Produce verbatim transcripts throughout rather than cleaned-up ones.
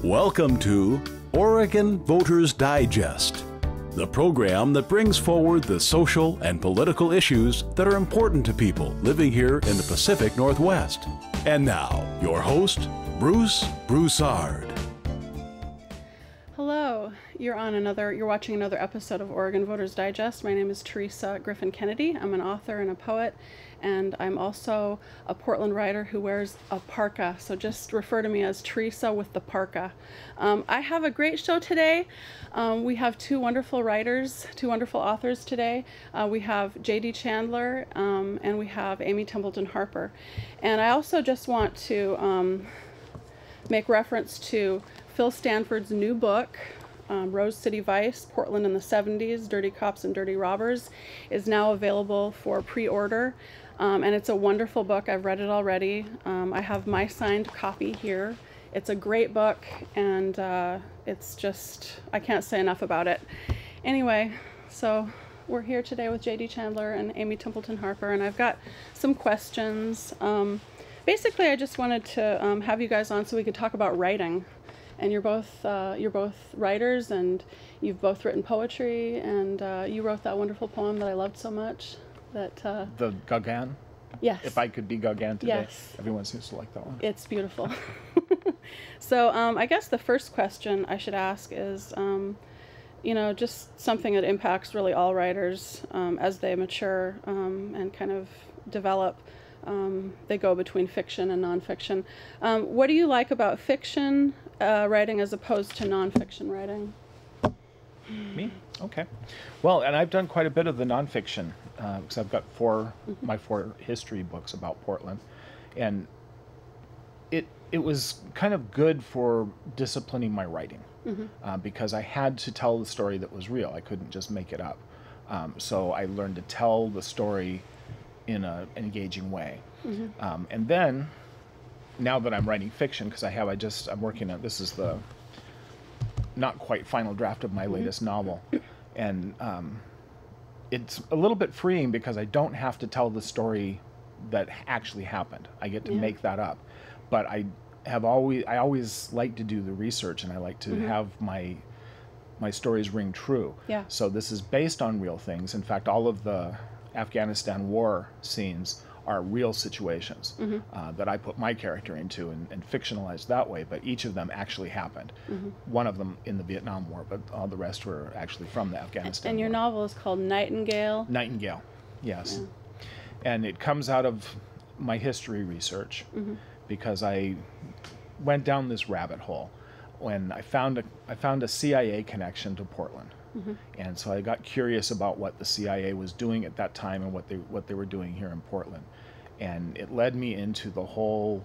Welcome to Oregon Voters Digest, the program that brings forward the social and political issues that are important to people living here in the Pacific Northwest. And now, your host, Bruce Broussard. Hello, you're on another, you're watching another episode of Oregon Voters Digest. My name is Theresa Griffin Kennedy. I'm an author and a poet, and I'm also a Portland writer who wears a parka, so just refer to me as Theresa with the parka. Um, I have a great show today. Um, we have two wonderful writers, two wonderful authors today. Uh, we have J D Chandler um, and we have Amy Templeton Harper. And I also just want to um, make reference to Phil Stanford's new book, um, Rose City Vice, Portland in the seventies, Dirty Cops and Dirty Robbers, is now available for pre-order. Um, and it's a wonderful book. I've read it already. Um, I have my signed copy here. It's a great book, and uh, it's just, I can't say enough about it. Anyway, so we're here today with J D Chandler and Amy Templeton Harper, and I've got some questions. Um, basically, I just wanted to um, have you guys on so we could talk about writing. And you're both uh, you're both writers, and you've both written poetry, and uh, you wrote that wonderful poem that I loved so much. That uh, the Gauguin? Yes. If I could be Gauguin today. Yes. Everyone seems to like that one. It's beautiful. So um, I guess the first question I should ask is, um, you know, just something that impacts really all writers um, as they mature um, and kind of develop. Um, they go between fiction and nonfiction. Um, what do you like about fiction uh, writing as opposed to nonfiction writing? Me? Okay. Well, and I've done quite a bit of the nonfiction because uh, I've got four, mm-hmm. my four history books about Portland, and it it was kind of good for disciplining my writing mm-hmm. uh, because I had to tell the story that was real. I couldn't just make it up. Um, so I learned to tell the story in a, an engaging way. Mm-hmm. Um, and then, now that I'm writing fiction, because I have, I just, I'm working on, this is the not quite final draft of my mm-hmm. latest novel. And um, it's a little bit freeing because I don't have to tell the story that actually happened. I get to yeah. make that up. But I have always, I always like to do the research, and I like to mm-hmm. have my my stories ring true. Yeah. So this is based on real things. In fact, all of the Afghanistan war scenes are real situations mm-hmm. uh, that I put my character into and, and fictionalized that way, but each of them actually happened. Mm-hmm. One of them in the Vietnam War, but all the rest were actually from the Afghanistan And your war. novel is called Nightingale? Nightingale, yes. Yeah. And it comes out of my history research mm-hmm. because I went down this rabbit hole when I found a, I found a C I A connection to Portland. Mm-hmm. And so I got curious about what the C I A was doing at that time and what they what they were doing here in Portland. And it led me into the whole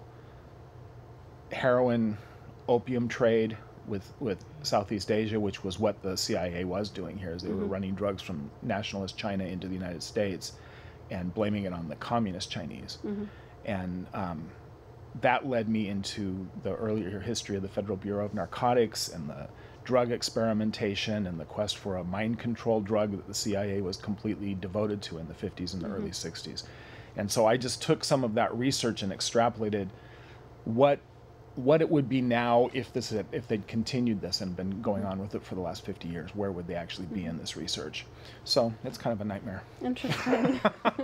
heroin opium trade with, with Southeast Asia, which was what the C I A was doing here, is they mm-hmm. were running drugs from nationalist China into the United States and blaming it on the communist Chinese. Mm-hmm. And um, that led me into the earlier history of the Federal Bureau of Narcotics and the drug experimentation and the quest for a mind control drug that the C I A was completely devoted to in the fifties and the mm-hmm. early sixties. And so I just took some of that research and extrapolated what what it would be now if this had, if they'd continued this and been going on with it for the last fifty years. Where would they actually be mm-hmm. in this research? So it's kind of a nightmare. Interesting.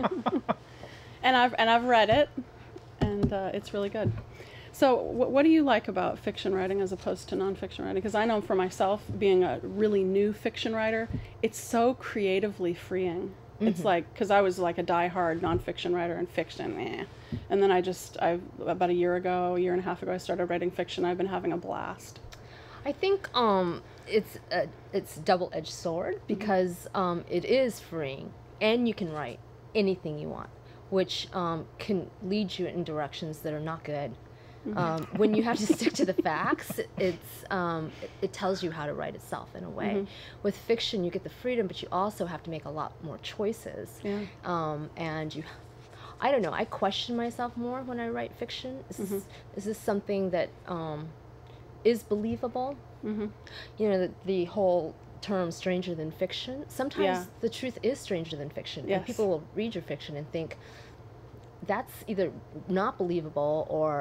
and I've and I've read it, and uh, it's really good. So what, what do you like about fiction writing as opposed to nonfiction writing? Because I know for myself, being a really new fiction writer, it's so creatively freeing. Mm-hmm. It's like, because I was like a diehard nonfiction writer and fiction, eh. And then I just, I about a year ago, a year and a half ago, I started writing fiction. I've been having a blast. I think um, it's a it's double-edged sword because mm-hmm. um, it is freeing, and you can write anything you want, which um, can lead you in directions that are not good. Um, when you have to stick to the facts, it's um, it, it tells you how to write itself in a way. Mm-hmm. With fiction, you get the freedom, but you also have to make a lot more choices. Yeah. Um, and you, I don't know. I question myself more when I write fiction. Is, mm-hmm. this, is this something that um, is believable? Mm-hmm. You know, the, the whole term "stranger than fiction." Sometimes yeah. the truth is stranger than fiction, yes. and people will read your fiction and think that's either not believable or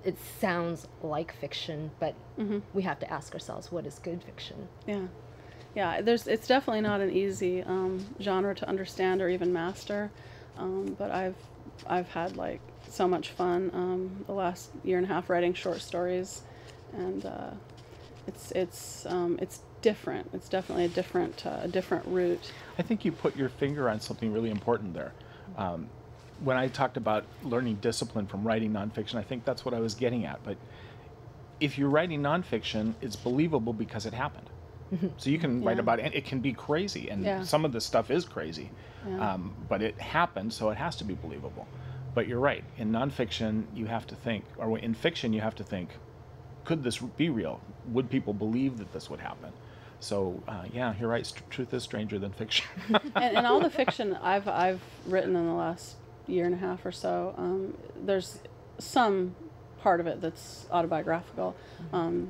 it sounds like fiction, but Mm-hmm. we have to ask ourselves, what is good fiction? Yeah. Yeah, there's, it's definitely not an easy um, genre to understand or even master, um, but I've, I've had like so much fun um, the last year and a half writing short stories, and uh, it's, it's, um, it's different. It's definitely a different, uh, a different route. I think you put your finger on something really important there. Um, when I talked about learning discipline from writing nonfiction, I think that's what I was getting at. But if you're writing nonfiction, it's believable because it happened. So you can write Yeah. about it. It can be crazy, and Yeah. some of this stuff is crazy, Yeah. um, but it happened, so it has to be believable. But you're right. In nonfiction, you have to think, or in fiction, you have to think, could this be real? Would people believe that this would happen? So uh, yeah, you're right. St- truth is stranger than fiction. and, and all the fiction I've I've written in the last year and a half or so, um, there's some part of it that's autobiographical. Um,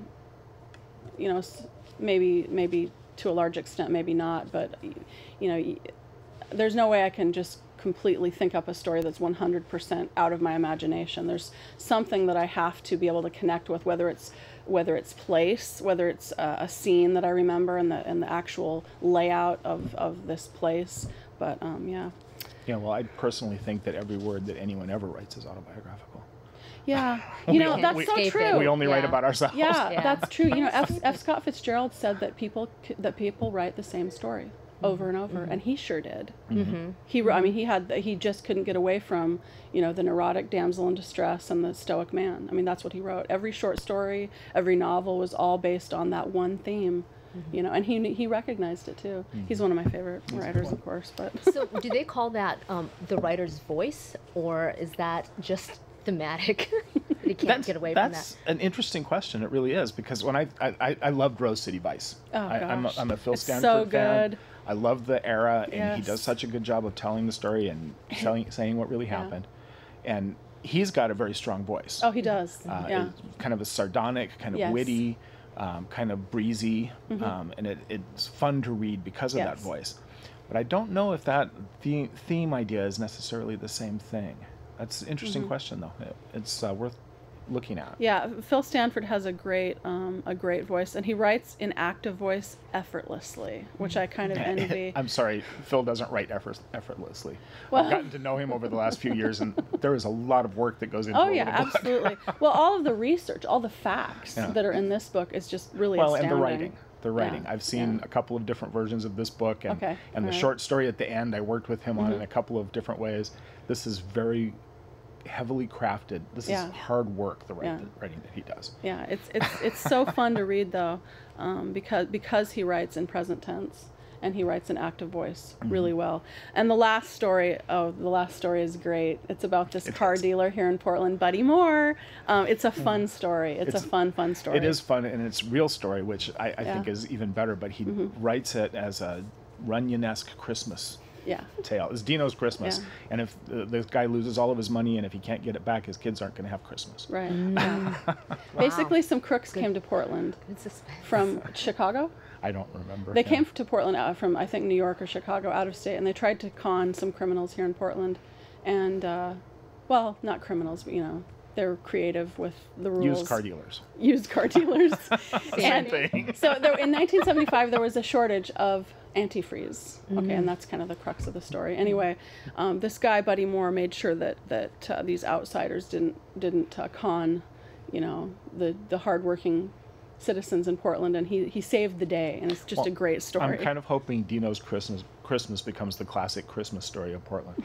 you know, s- maybe maybe to a large extent, maybe not. But you know, y- there's no way I can just completely think up a story that's one hundred percent out of my imagination. There's something that I have to be able to connect with, whether it's whether it's place, whether it's uh, a scene that I remember and the and the actual layout of, of this place. But um, yeah. Yeah, well, I personally think that every word that anyone ever writes is autobiographical. Yeah, you know, We- that's we- so Escape it. true. We only write Yeah. about ourselves. Yeah, Yeah. that's true. You know, F, F. Scott Fitzgerald said that people c- that people write the same story over and over, and he sure did. Mm-hmm. He, wr- I mean, he had he just couldn't get away from, you know, the neurotic damsel in distress and the stoic man. I mean, that's what he wrote. Every short story, every novel was all based on that one theme. You know, and he kn- he recognized it too. He's one of my favorite writers, of course. But So do they call that um, the writer's voice, or is that just thematic? You can't That's, get away from that's that. an interesting question. It really is, because when I I, I loved Rose City Vice. Oh, I, I'm, a, gosh. I'm a Phil It's Stanford so fan. good. I love the era, and he Yes. does such a good job of telling the story and telling, saying what really Yeah. happened. And he's got a very strong voice. oh, he does. Uh, yeah. it's kind of a sardonic, kind of Yes. witty, um, kind of breezy, um, and it, it's fun to read because of that Yes. voice. But I don't know if that the- theme idea is necessarily the same thing. That's an interesting question, though. It, it's uh, worth looking at. Yeah, Phil Stanford has a great um, a great voice, and he writes in active voice effortlessly, which I kind of envy. I'm sorry, Phil doesn't write effort, effortlessly. Well- I've gotten to know him over the last few years, and there is a lot of work that goes into Oh a yeah, little book. absolutely. Well, all of the research, all the facts Yeah. that are in this book is just really Well, astounding. and the writing. The writing. Yeah, I've seen yeah. a couple of different versions of this book, and, Okay, and the all right. short story at the end, I worked with him on Mhm. in a couple of different ways. This is very heavily crafted. This Yeah. is hard work, the write- Yeah. writing that he does. Yeah, it's it's it's so fun to read though, um, because because he writes in present tense and he writes in active voice really Mm-hmm. well. And the last story, oh, the last story is great. It's about this It car is. dealer here in Portland, Buddy Moore. Um, it's a fun story. It's, It's- a fun, fun story. It is fun, and it's real story, which I, I Yeah. think is even better, but he Mhm. writes it as a Runyon-esque Christmas Yeah. tale. It's Dino's Christmas. Yeah. And if uh, this guy loses all of his money, and if he can't get it back, his kids aren't going to have Christmas. Right. Mm. Yeah. Basically, some crooks Good. came to Portland Good suspense. from Chicago. I don't remember. They yeah. came to Portland out from, I think, New York or Chicago, out of state, and they tried to con some criminals here in Portland. And, uh, well, not criminals, but, you know, they're creative with the rules. Used car dealers. Used car dealers. Same And thing. so there, in nineteen seventy-five, there was a shortage of antifreeze. Okay, Mm-hmm. and that's kind of the crux of the story. Anyway, um, this guy, Buddy Moore, made sure that, that uh, these outsiders didn't, didn't uh, con, you know, the, the hardworking citizens in Portland, and he, he saved the day, and it's just Well, a great story. I'm kind of hoping Dino's Christmas Christmas becomes the classic Christmas story of Portland.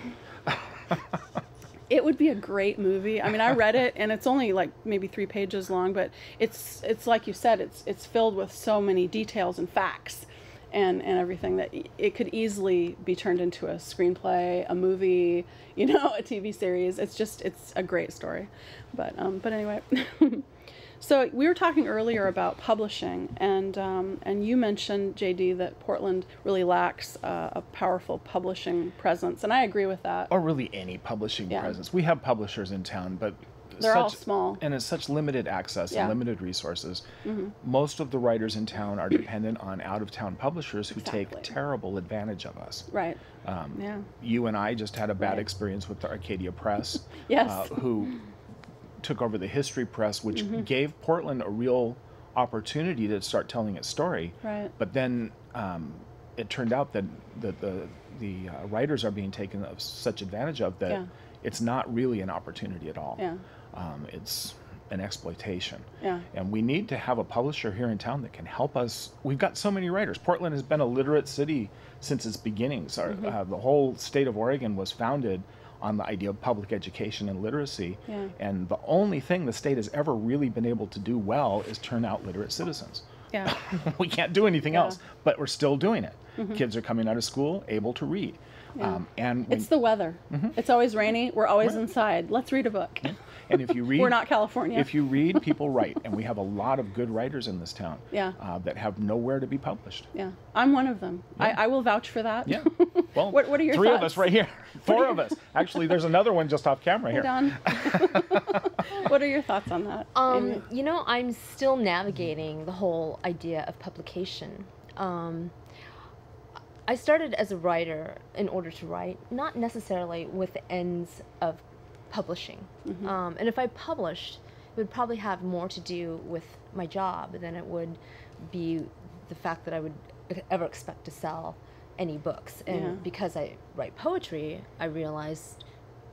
It would be a great movie. I mean, I read it, and it's only like maybe three pages long, but it's it's like you said, it's it's filled with so many details and facts, and and everything that it could easily be turned into a screenplay, a movie, you know, a T V series. It's just it's a great story, but um, but anyway. So we were talking earlier about publishing, and um, and you mentioned, J D, that Portland really lacks uh, a powerful publishing presence, and I agree with that. Or really any publishing Yeah. presence. We have publishers in town, but They're all such- small. and it's such limited access Yeah. and limited resources. Mm-hmm. Most of the writers in town are dependent on out-of-town publishers who take Exactly. terrible advantage of us. Right. Um, Yeah. You and I just had a bad Right. experience with the Arcadia Press, Yes. uh, who took over the history press, which Mm-hmm. gave Portland a real opportunity to start telling its story. Right. But then um, it turned out that the the, the uh, writers are being taken of such advantage of that Yeah. it's not really an opportunity at all. Yeah. Um, it's an exploitation. Yeah. And we need to have a publisher here in town that can help us. We've got so many writers. Portland has been a literate city since its beginnings. Our, Mm-hmm. uh, the whole state of Oregon was founded on the idea of public education and literacy. Yeah. And the only thing the state has ever really been able to do well is turn out literate citizens. Yeah. We can't do anything Yeah. else, but we're still doing it. Kids are coming out of school able to read. Yeah. Um, and when- It's the weather. It's always rainy. We're always inside. Let's read a book. and if you read, We're not California. If you read, people write, and we have a lot of good writers in this town. Yeah. Uh, that have nowhere to be published. Yeah, I'm one of them. I, I will vouch for that. Yeah. Well, What- what are your three of thoughts? us right here. Four of us. Actually, there's another one just off camera here. Done. What are your thoughts on that? Um, Amy? you know, I'm still navigating the whole idea of publication. Um, I started as a writer in order to write, not necessarily with the ends of publishing. Mm-hmm. Um, and if I published, it would probably have more to do with my job than it would be the fact that I would ever expect to sell any books. And Yeah. because I write poetry, I realized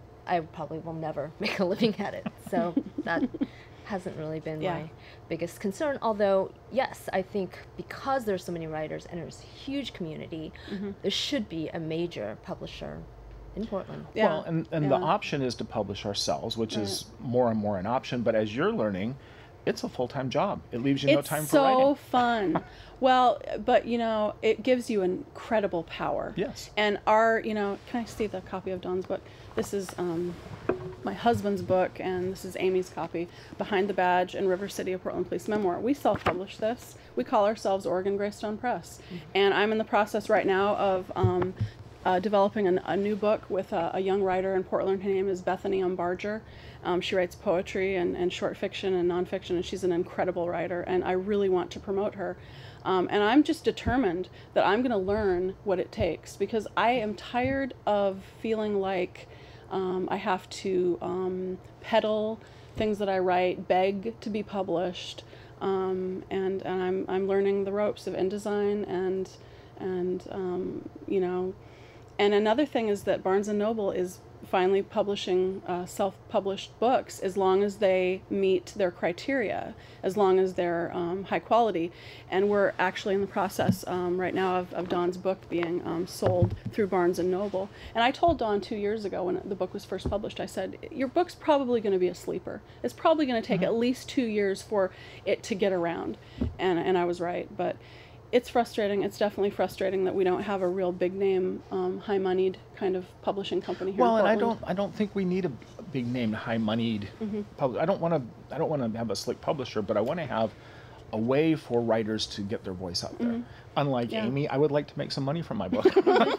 I probably will never make a living at it. So that hasn't really been Yeah. my biggest concern. Although, yes, I think because there's so many writers and there's a huge community, Mm-hmm. there should be a major publisher in Portland. Yeah. Well, and, and the Yeah. option is to publish ourselves, which Right. is more and more an option. But as you're learning, it's a full-time job. It leaves you no It's time for so writing. fun. Well, but you know, it gives you incredible power. Yes. And our, you know, can I see the copy of Dawn's book? This is um, my husband's book, and this is Amy's copy, Behind the Badge and River City of Portland Police Memoir. We self-publish this. We call ourselves Oregon Greystone Press. And I'm in the process right now of um, uh, developing an, a new book with a, a young writer in Portland. Her name is Bethany Umbarger. Um, she writes poetry and, and short fiction and nonfiction, and she's an incredible writer, and I really want to promote her. Um, and I'm just determined that I'm going to learn what it takes, because I am tired of feeling like um, I have to um, peddle things that I write, beg to be published, um, and, and I'm, I'm learning the ropes of InDesign and, and um, you know, and another thing is that Barnes and Noble is finally publishing uh, self-published books as long as they meet their criteria, as long as they're um, high quality. And we're actually in the process um, right now of, of Dawn's book being um, sold through Barnes and Noble. And I told Dawn two years ago when the book was first published, I said, your book's probably going to be a sleeper. It's probably going to take at least two years for it to get around. And, and I was right. But it's frustrating. It's definitely frustrating that we don't have a real big name, um, high-moneyed kind of publishing company here. Well, in and I Portland. don't, I don't think we need a big name, high-moneyed Mm-hmm. publisher. I don't want to, I don't want to have a slick publisher, but I want to have a way for writers to get their voice out there. Unlike Mm-hmm. Yeah. Amy, I would like to make some money from my book.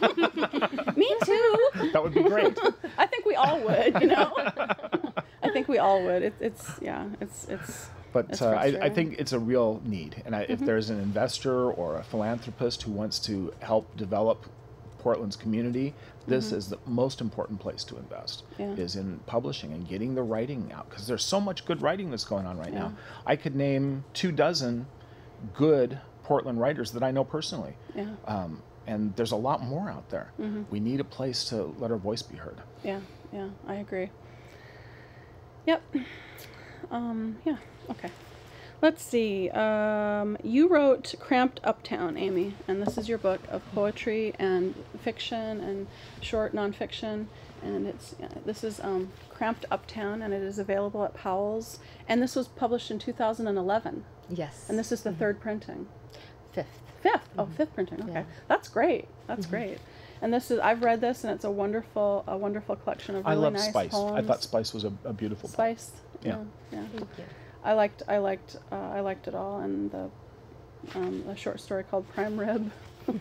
Me too. That would be great. I think we all would. You know. I think we all would. It, it's yeah. It's it's. But It's uh, I, I frustrating. think it's a real need. And I, Mm-hmm. if there's an investor or a philanthropist who wants to help develop Portland's community, this Mm-hmm. is the most important place to invest, Yeah. is in publishing and getting the writing out. Because there's so much good writing that's going on right Yeah. now. I could name two dozen good Portland writers that I know personally. Yeah. Um, and there's a lot more out there. Mm-hmm. We need a place to let our voice be heard. Yeah. Yeah. I agree. Yep. Um. Yeah. Okay. Let's see. Um, you wrote Cramped Uptown, Amy, and this is your book of poetry and fiction and short nonfiction. And it's uh, this is um, Cramped Uptown, and it is available at Powell's. And this was published in two thousand eleven. Yes. And this is the third printing. fifth. Fifth. Oh, fifth printing. Okay, Yeah. that's great. That's great. And this is I've read this, and it's a wonderful, a wonderful collection of I really love nice Spice. poems. I thought Spice was a, a beautiful poem. Spice. Yeah. Yeah. Thank you. I liked I liked uh, I liked it all, and the um, a short story called Prime Rib.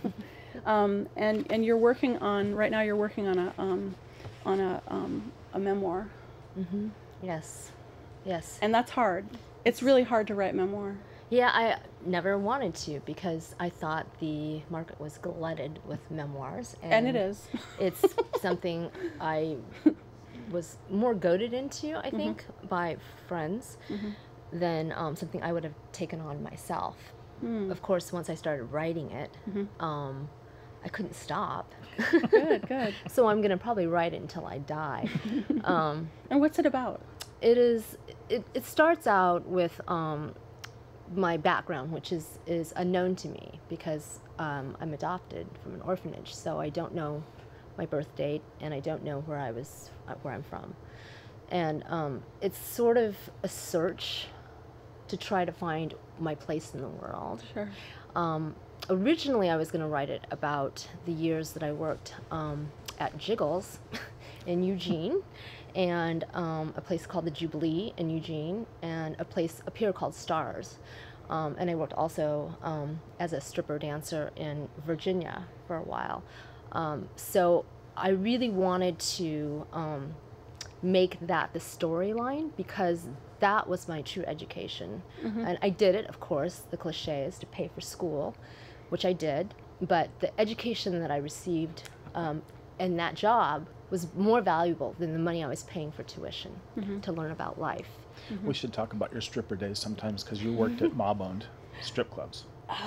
um, and and you're working on right now. You're working on a um, on a um, a memoir, Mm-hmm. Yes. Yes. and that's hard. It's really hard to write memoir. Yeah, I never wanted to because I thought the market was glutted with memoirs. And it is. It's something I was more goaded into, I think, mm-hmm. by friends mm-hmm. than um, something I would have taken on myself. Mm. Of course, once I started writing it, mm-hmm. um, I couldn't stop. Good, good. So I'm going to probably write it until I die. Um, and what's it about? It is. It, it starts out with um, my background, which is, is unknown to me because um, I'm adopted from an orphanage, so I don't know my birth date and I don't know where I was, where I'm from, and um, it's sort of a search to try to find my place in the world. Sure. Um, originally, I was going to write it about the years that I worked um, at Jiggles in Eugene, and um, a place called the Jubilee in Eugene, and a place up here called Stars. Um, and I worked also um, as a stripper dancer in Virginia for a while. Um, so I really wanted to um, make that the storyline because that was my true education. Mm-hmm. And I did it, of course, the cliche is to pay for school, which I did, but the education that I received um, in that job was more valuable than the money I was paying for tuition mm-hmm. to learn about life. Mm-hmm. We should talk about your stripper days sometimes because you worked at mob-owned strip clubs.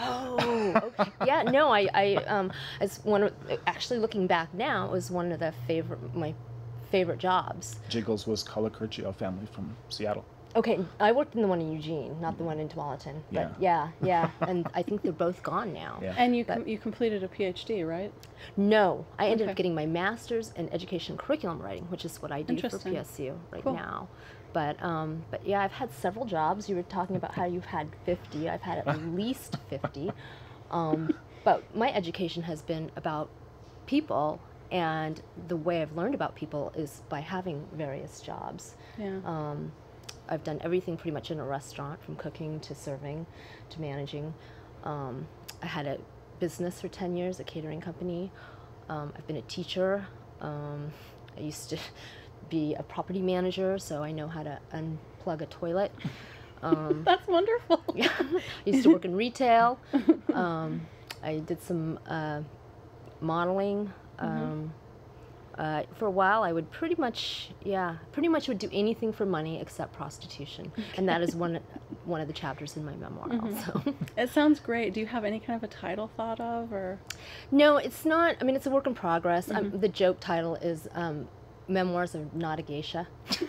Oh, okay. Yeah, no, I, I um, as one of, actually looking back now, it was one of the favorite, my favorite jobs. Jiggles was Colacurcio family from Seattle. Okay, I worked in the one in Eugene, not the one in Tualatin. But yeah, yeah, yeah. And I think they're both gone now. Yeah. And you com you completed a PhD, right? No, I ended okay. up getting my master's in education curriculum writing, which is what I do for P S U right cool. now. But um, but yeah, I've had several jobs. You were talking about how you've had fifty. I've had at least fifty. Um, but my education has been about people, and the way I've learned about people is by having various jobs. Yeah. Um, I've done everything pretty much in a restaurant, from cooking to serving to managing. Um, I had a business for ten years, a catering company. Um, I've been a teacher. Um, I used to be a property manager, so I know how to unplug a toilet. Um, That's wonderful. Yeah. I used to work in retail. Um, I did some uh, modeling. Um, mm-hmm. Uh, for a while, I would pretty much, yeah, pretty much would do anything for money except prostitution, and that is one one of the chapters in my memoir. Mm-hmm. Also, it sounds great. Do you have any kind of a title thought of, or? No, it's not. I mean, it's a work in progress. Mm-hmm. Um, the joke title is um, "Memoirs of Not a Geisha,"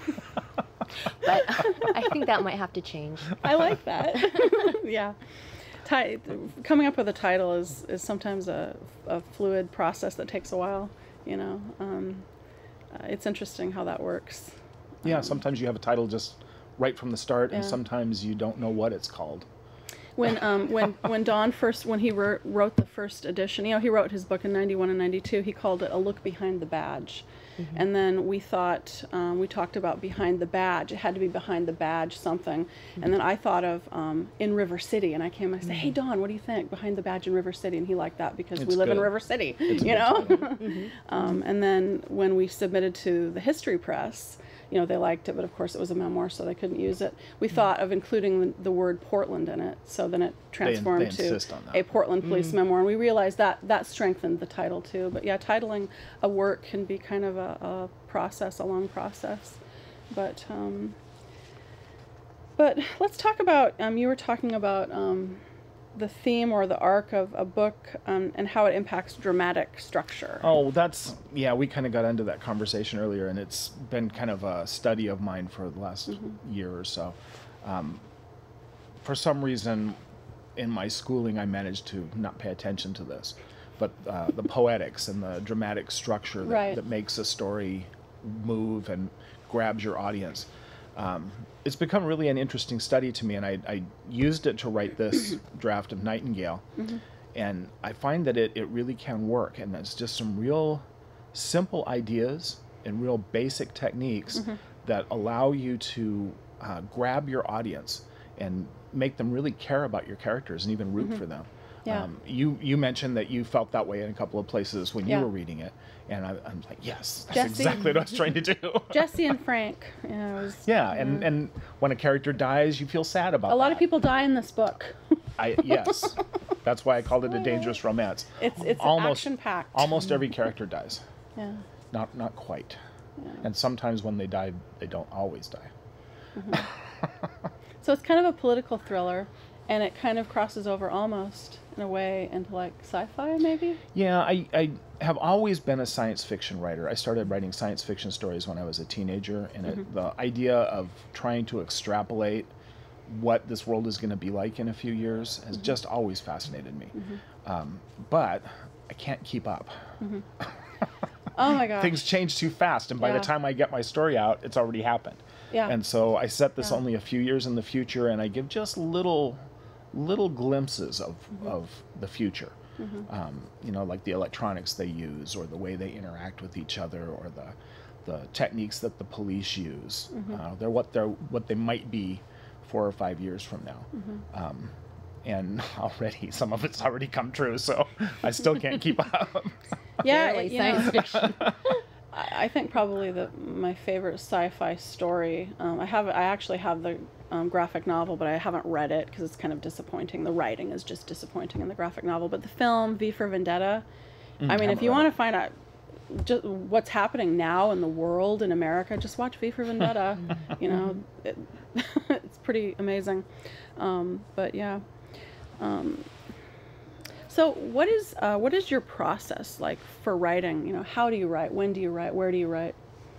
but I think that might have to change. I like that. Yeah. Ti coming up with a title is is sometimes a a fluid process that takes a while. You know, um, uh, it's interesting how that works. Yeah, um, sometimes you have a title just right from the start, yeah. and sometimes you don't know what it's called. When um, when when Don first when he wrote, wrote the first edition, you know, he wrote his book in ninety-one and ninety-two. He called it A Look Behind the Badge. Mm-hmm. And then we thought, um, we talked about behind the badge. It had to be behind the badge something. Mm-hmm. And then I thought of um, in River City, and I came and I said, mm-hmm. hey, Don, what do you think? Behind the badge in River City. And he liked that because it's we live good. in River City, it's you know? Mm-hmm. um, and then when we submitted to the History Press, you know, they liked it, but of course it was a memoir, so they couldn't use it. We mm-hmm. thought of including the, the word Portland in it, so then it transformed they, they to a Portland police mm-hmm. memoir, and we realized that that strengthened the title too. But yeah, titling a work can be kind of a, a process, a long process. But um, but let's talk about, um, you were talking about um, the theme or the arc of a book um, and how it impacts dramatic structure. Oh, that's, yeah, we kind of got into that conversation earlier, and it's been kind of a study of mine for the last mm-hmm. year or so. Um, for some reason, in my schooling, I managed to not pay attention to this, but uh, the poetics and the dramatic structure that, right. that makes a story move and grabs your audience. Um, it's become really an interesting study to me, and I, I used it to write this draft of Nightingale, mm-hmm. and I find that it, it really can work, and it's just some real simple ideas and real basic techniques mm-hmm. that allow you to uh, grab your audience and make them really care about your characters and even root mm-hmm. for them. Yeah. Um, you you mentioned that you felt that way in a couple of places when yeah. you were reading it, and I, I'm like, yes, that's Jesse, exactly what I was trying to do. Jesse and Frank. Yeah, it was, yeah, and, yeah. and when a character dies, you feel sad about that. A lot that. of people die in this book. I yes, that's why I called it a dangerous romance. It's it's almost action packed. almost every character dies. Yeah. Not not quite. Yeah. And sometimes when they die, they don't always die. Mm-hmm. So it's kind of a political thriller, and it kind of crosses over almost in a way into like sci-fi maybe? Yeah, I, I have always been a science fiction writer. I started writing science fiction stories when I was a teenager, and Mm-hmm. it, the idea of trying to extrapolate what this world is going to be like in a few years has Mm-hmm. just always fascinated me. Mm-hmm. Um, but I can't keep up. Mm-hmm. Oh my gosh. Things change too fast, and by Yeah. the time I get my story out, it's already happened. Yeah. And so I set this Yeah. only a few years in the future, and I give just little, little glimpses of, Mm-hmm. of the future. Mm-hmm. Um, you know, like the electronics they use, or the way they interact with each other, or the, the techniques that the police use. Mm-hmm. Uh, they're what they're what they might be four or five years from now. Mm-hmm. Um, and already some of it's already come true, so I still can't keep up. Yeah, Barely you science know, fiction. I I think probably the my favorite sci-fi story. Um, I have I actually have the um, graphic novel, but I haven't read it because it's kind of disappointing. The writing is just disappointing in the graphic novel. But the film V for Vendetta. Mm, I mean, haven't if you read want to it. find out just what's happening now in the world in America, just watch V for Vendetta. You know, it, it's pretty amazing. Um, but yeah. Um, so what is uh, what is your process like for writing? You know, how do you write? When do you write? Where do you write?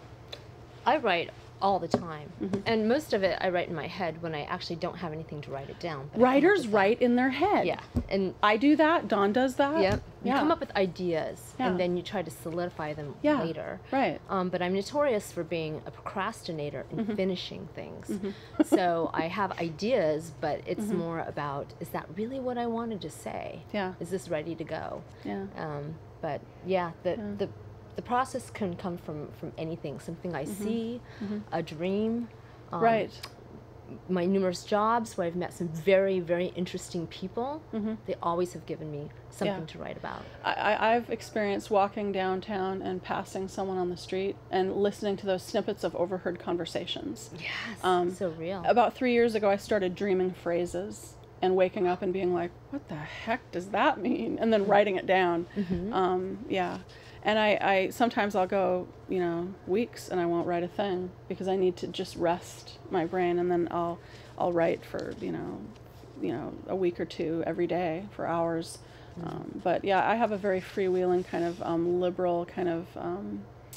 I write all the time, Mm-hmm. and most of it I write in my head when I actually don't have anything to write it down. but I come up Writers with that. write in their head. Yeah, and I do that. Dawn does that. yep, you Yeah. come up with ideas, Yeah. and then you try to solidify them Yeah. later. Right. Um, but I'm notorious for being a procrastinator and Mm-hmm. finishing things. So I have ideas, but it's more about, is that really what I wanted to say? Yeah. Is this ready to go? Yeah. Um, but yeah, the, Yeah. the the process can come from, from anything, something I Mm-hmm. see, a dream. Um, Right. My numerous jobs where I've met some very, very interesting people, Mm-hmm. they always have given me something Yeah. to write about. I, I, I've experienced walking downtown and passing someone on the street and listening to those snippets of overheard conversations. Yes, Um, so real. About three years ago, I started dreaming phrases and waking up and being like, what the heck does that mean? And then writing it down. Mm-hmm. Um, yeah. And I, I sometimes I'll go, you know, weeks and I won't write a thing because I need to just rest my brain, and then I'll I'll write for, you know, you know, a week or two every day for hours. Um, but yeah, I have a very freewheeling kind of um, liberal kind of um,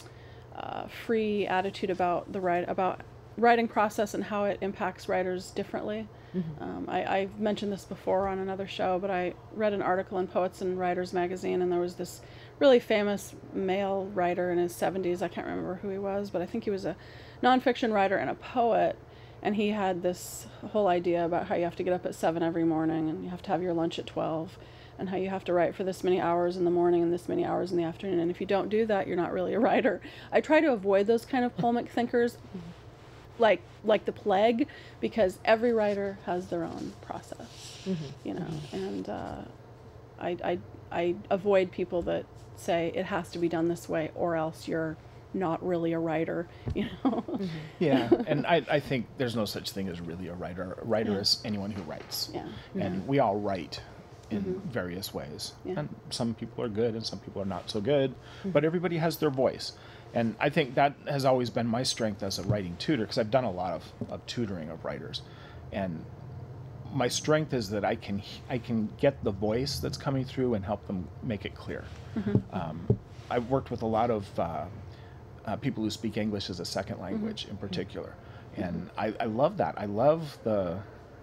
uh, free attitude about the write about writing process and how it impacts writers differently. Um, I, I've mentioned this before on another show, but I read an article in Poets and Writers magazine, and there was this really famous male writer in his seventies. I can't remember who he was, but I think he was a nonfiction writer and a poet. And he had this whole idea about how you have to get up at seven every morning, and you have to have your lunch at twelve, and how you have to write for this many hours in the morning and this many hours in the afternoon. And if you don't do that, you're not really a writer. I try to avoid those kind of polemic thinkers, like like the plague, because every writer has their own process, you know. And uh, I, I I avoid people that say it has to be done this way, or else you're not really a writer, you know. Yeah, and I, I think there's no such thing as really a writer. A writer Yeah. is anyone who writes. Yeah. And we all write in various ways. Yeah. And some people are good and some people are not so good, but everybody has their voice. And I think that has always been my strength as a writing tutor, because I've done a lot of, of tutoring of writers. And my strength is that I can I can get the voice that's coming through and help them make it clear. Um, I've worked with a lot of uh, uh, people who speak English as a second language in particular. And I, I love that. I love the,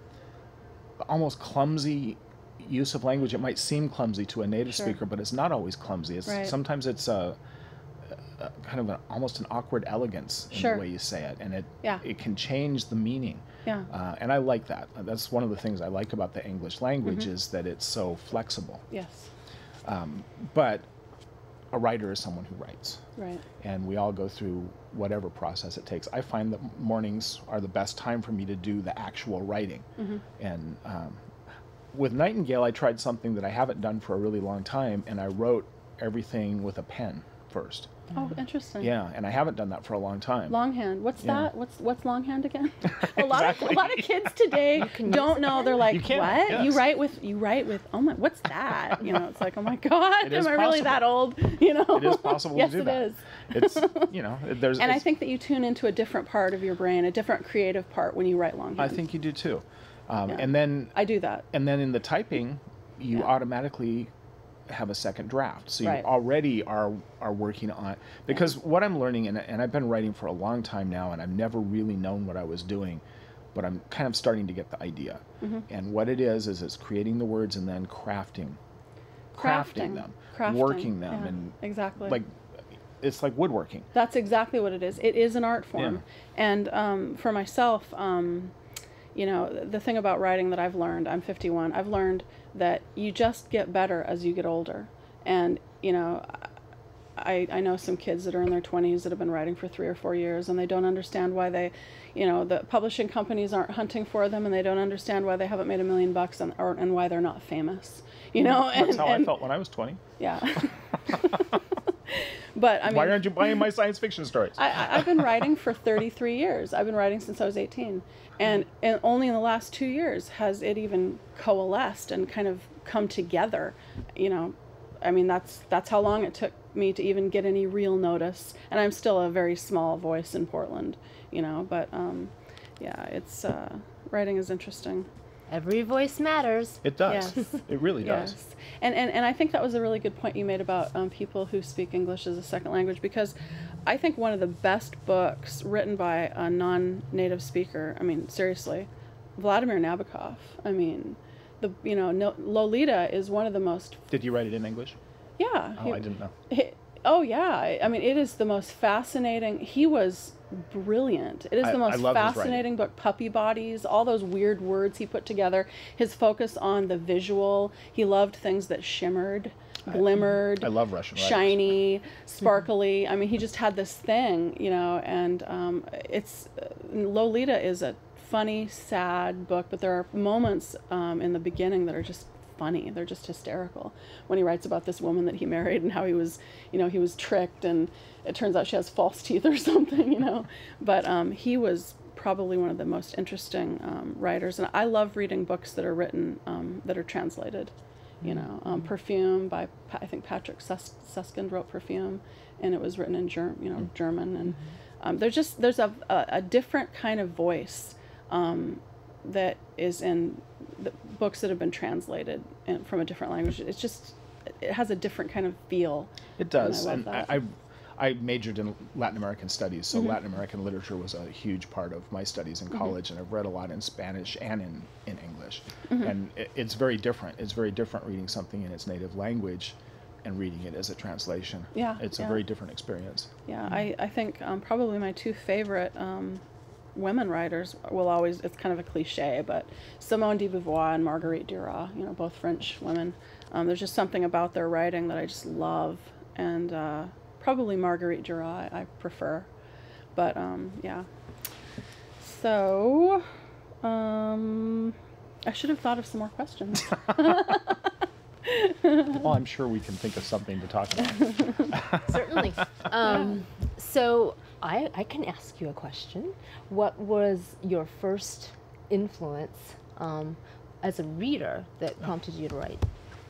the almost clumsy use of language. It might seem clumsy to a native Sure. speaker, but it's not always clumsy. It's Right. sometimes it's a, a kind of an, almost an awkward elegance in Sure. the way you say it, and it Yeah. it can change the meaning. Yeah. Uh, and I like that. That's one of the things I like about the English language Mm-hmm. is that it's so flexible. Yes. But a writer is someone who writes. Right. And we all go through whatever process it takes. I find that mornings are the best time for me to do the actual writing. Mm-hmm. And um, with Nightingale, I tried something that I haven't done for a really long time, and I wrote everything with a pen first. Oh, interesting. Yeah, and I haven't done that for a long time. Longhand. What's Yeah. that? What's what's longhand again? a lot Exactly. of a lot of kids today don't know. They're like, You can, what? yes. You write with you write with oh my, what's that? You know, it's like, oh my God, It am is I really possible. that old? You know, It is possible yes, to do it that. is. It's, you know, there's. And I it's- think that you tune into a different part of your brain, a different creative part when you write longhand. I think you do too. Um, Yeah. And then I do that. and then in the typing, you Yeah. automatically have a second draft, so you Right. already are are working on, because what I'm learning, and, and I've been writing for a long time now, and I've never really known what I was doing, but I'm kind of starting to get the idea. Mm-hmm. And what it is is it's creating the words and then crafting Crafting. them, Crafting. working them, Yeah, and exactly. like it's like woodworking. That's exactly what it is. It is an art form. Yeah. And um, for myself, um, you know, the thing about writing that I've learned, I'm fifty-one, I've learned that you just get better as you get older. And, you know, I, I know some kids that are in their twenties that have been writing for three or four years, and they don't understand why they, you know, the publishing companies aren't hunting for them, and they don't understand why they haven't made a million bucks and, or, and why they're not famous, you know? And, That's how and, I felt when I was twenty. Yeah. But I mean, Why aren't you buying my science fiction stories? I, I- I've been writing for thirty-three years. I've been writing since I was eighteen. And, and only in the last two years has it even coalesced and kind of come together. You know, I mean, that's that's how long it took me to even get any real notice. And I'm still a very small voice in Portland, you know, but um, yeah, it's, uh, writing is interesting. Every voice matters. It does. Yes. It really does. Yes. And, and, and I think that was a really good point you made about um, people who speak English as a second language, because I think one of the best books written by a non-native speaker, I mean, seriously, Vladimir Nabokov, I mean, the you know, no, Lolita is one of the most, Did you write it in English? yeah. Oh, he- I didn't know. he- oh, yeah. I mean, it is the most fascinating, he was brilliant. It is I- the I most love his writing. fascinating book. Puppy bodies, all those weird words he put together, his focus on the visual. He loved things that shimmered, glimmered, I love Russian writers. shiny, sparkly. I mean, he just had this thing, you know, and um, it's Lolita is a funny, sad book, but there are moments um, in the beginning that are just funny. They're just hysterical when he writes about this woman that he married and how he was, you know, he was tricked, and it turns out she has false teeth or something, you know. But um, he was probably one of the most interesting um, writers, and I love reading books that are written um, that are translated. You know, um, Perfume by Pa- I think Patrick Sus- Suskind wrote Perfume, and it was written in Germ, you know, German, and um, there's just there's a, a a different kind of voice um, that is in the books that have been translated in, from a different language. It's just it has a different kind of feel. It does, And and I love I, that. I, I majored in Latin American studies, Mm-hmm. so Latin American literature was a huge part of my studies in college, and I've read a lot in Spanish and in, in English, Mm-hmm. and it, it's very different. It's very different reading something in its native language and reading it as a translation. Yeah, It's yeah. a very different experience. Yeah, I, I think um, probably my two favorite um, women writers will always, it's kind of a cliche, but Simone de Beauvoir and Marguerite Duras, you know, both French women. Um, there's just something about their writing that I just love, and uh, probably Marguerite Duras I, I prefer. But um, yeah. So, um, I should have thought of some more questions. Well, I'm sure we can think of something to talk about. Certainly. Um, so I, I can ask you a question. What was your first influence um, as a reader that prompted you to write?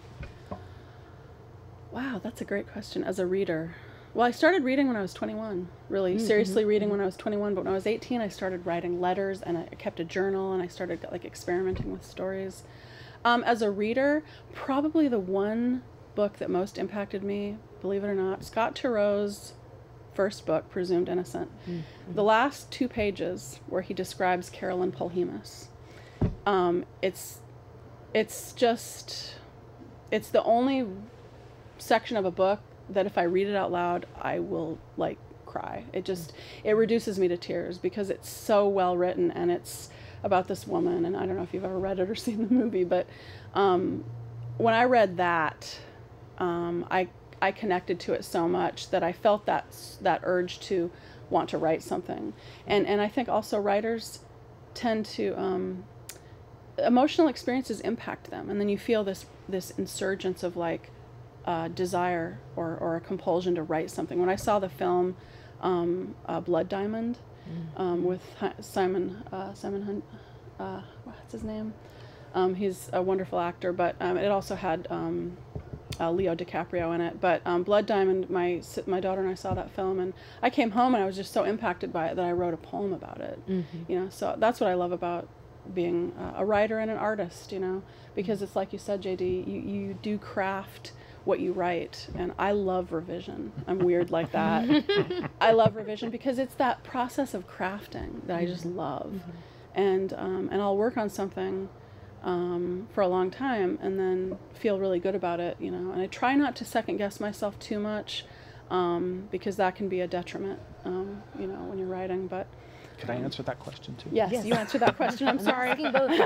Wow, that's a great question. As a reader, well, I started reading when I was twenty-one, really seriously reading when I was twenty-one, but when I was eighteen, I started writing letters, and I kept a journal, and I started like experimenting with stories. Um, as a reader, probably the one book that most impacted me, believe it or not, Scott Turo's first book, Presumed Innocent. Mm-hmm. The last two pages where he describes Carolyn Polhemus. Um, it's, it's just, it's the only section of a book that if I read it out loud, I will like cry. It just, it reduces me to tears because it's so well written, and it's about this woman, and I don't know if you've ever read it or seen the movie, but um, when I read that, um, I I connected to it so much that I felt that that urge to want to write something, and and I think also writers tend to um, emotional experiences impact them, and then you feel this this insurgence of like, uh, desire or, or a compulsion to write something. When I saw the film um, uh, Blood Diamond um, with Hi- Simon uh, Simon Hunt, uh, what's his name? Um, he's a wonderful actor, but um, it also had um, uh, Leo DiCaprio in it. But um, Blood Diamond, my my daughter and I saw that film, and I came home and I was just so impacted by it that I wrote a poem about it. Mm-hmm. You know, so that's what I love about being uh, a writer and an artist. You know, because it's like you said, J D, you you do craft what you write, and I love revision. I'm weird like that. I love revision because it's that process of crafting that I just love, mm-hmm. and um, and I'll work on something um, for a long time and then feel really good about it, you know. And I try not to second guess myself too much um, because that can be a detriment, um, you know, when you're writing. But can I answer that question too? yes, yes. You answered that question. I'm sorry.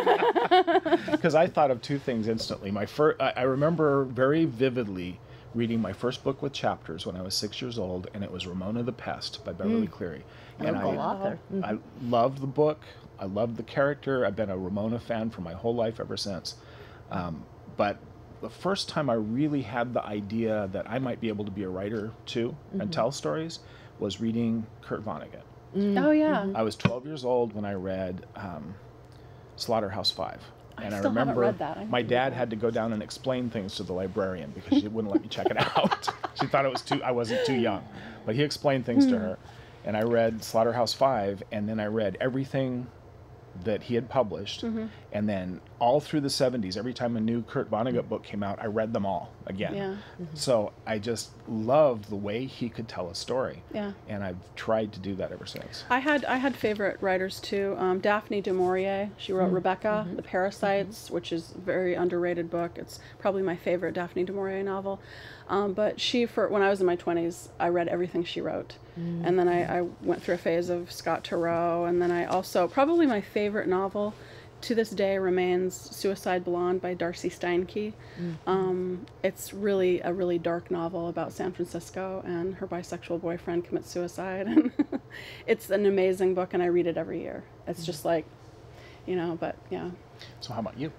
Because I thought of two things instantly. My first, I remember very vividly reading my first book with chapters when I was six years old, and it was Ramona the Pest by Beverly mm. Cleary. And I, author. Mm-hmm. I loved the book. I loved the character. I've been a Ramona fan for my whole life ever since. Um, but the first time I really had the idea that I might be able to be a writer too mm-hmm. and tell stories was reading Kurt Vonnegut. Mm. Oh yeah. I was twelve years old when I read um, Slaughterhouse Five. And I, I still remember haven't read that. I my dad had to go down and explain things to the librarian because she wouldn't let me check it out. She thought it was too I wasn't too young. But he explained things mm. to her. And I read Slaughterhouse Five, and then I read everything that he had published, mm-hmm. and then all through the seventies, every time a new Kurt Vonnegut book came out, I read them all again. Yeah. Mm-hmm. So I just loved the way he could tell a story. Yeah. And I've tried to do that ever since. I had I had favorite writers too. Um, Daphne du Maurier, she wrote mm-hmm. Rebecca, mm-hmm. The Parasites, mm-hmm. which is a very underrated book. It's probably my favorite Daphne du Maurier novel. Um, but she, for when I was in my twenties, I read everything she wrote. Mm-hmm. And then I, I went through a phase of Scott Turow, and then I also, probably my favorite novel to this day remains Suicide Blonde by Darcy Steinke. Mm-hmm. Um, it's really a really dark novel about San Francisco, and her bisexual boyfriend commits suicide. And it's an amazing book, and I read it every year. It's mm-hmm. just like, you know, but yeah. So how about you?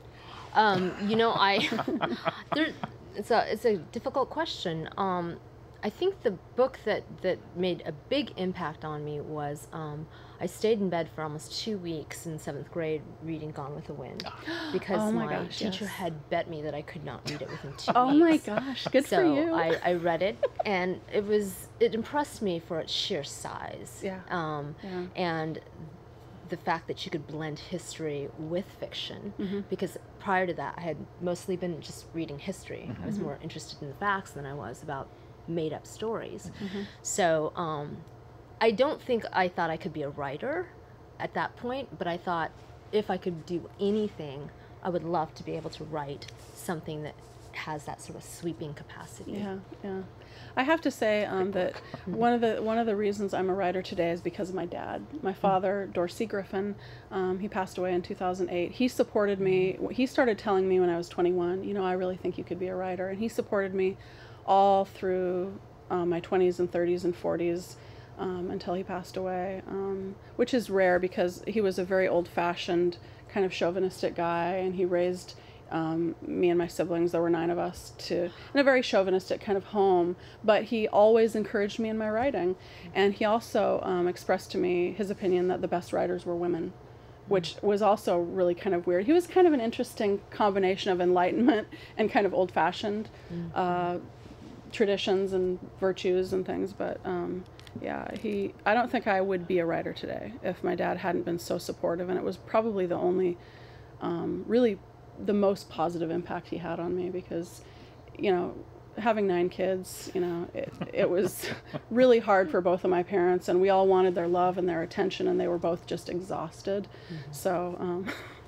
Um, you know, I, there, it's a, it's a difficult question. Um, I think the book that, that made a big impact on me was, um, I stayed in bed for almost two weeks in seventh grade reading Gone with the Wind because oh my, my gosh, teacher yes. had bet me that I could not read it within two oh weeks. Oh my gosh, good so for you. I, I read it, and it was, it impressed me for its sheer size. Yeah. Um, yeah. And the fact that she could blend history with fiction, mm-hmm. because prior to that I had mostly been just reading history. Mm-hmm. I was more interested in the facts than I was about made up stories. Mm-hmm. So um, I don't think I thought I could be a writer at that point, but I thought if I could do anything, I would love to be able to write something that has that sort of sweeping capacity. Yeah, yeah. I have to say um, that one of the one of the reasons I'm a writer today is because of my dad. My father, Dorsey Griffin, um, he passed away in two thousand eight. He supported me. He started telling me when I was twenty-one, you know, I really think you could be a writer. And he supported me all through um, my twenties and thirties and forties um, until he passed away, um, which is rare because he was a very old-fashioned kind of chauvinistic guy, and he raised Um, me and my siblings, there were nine of us, to in a very chauvinistic kind of home, but he always encouraged me in my writing. And he also um, expressed to me his opinion that the best writers were women, which was also really kind of weird. He was kind of an interesting combination of enlightenment and kind of old-fashioned uh, traditions and virtues and things, but um, yeah, he, I don't think I would be a writer today if my dad hadn't been so supportive, and it was probably the only um, really the most positive impact he had on me, because, you know, having nine kids, you know, it, it was really hard for both of my parents, and we all wanted their love and their attention, and they were both just exhausted. Mm-hmm. So, um,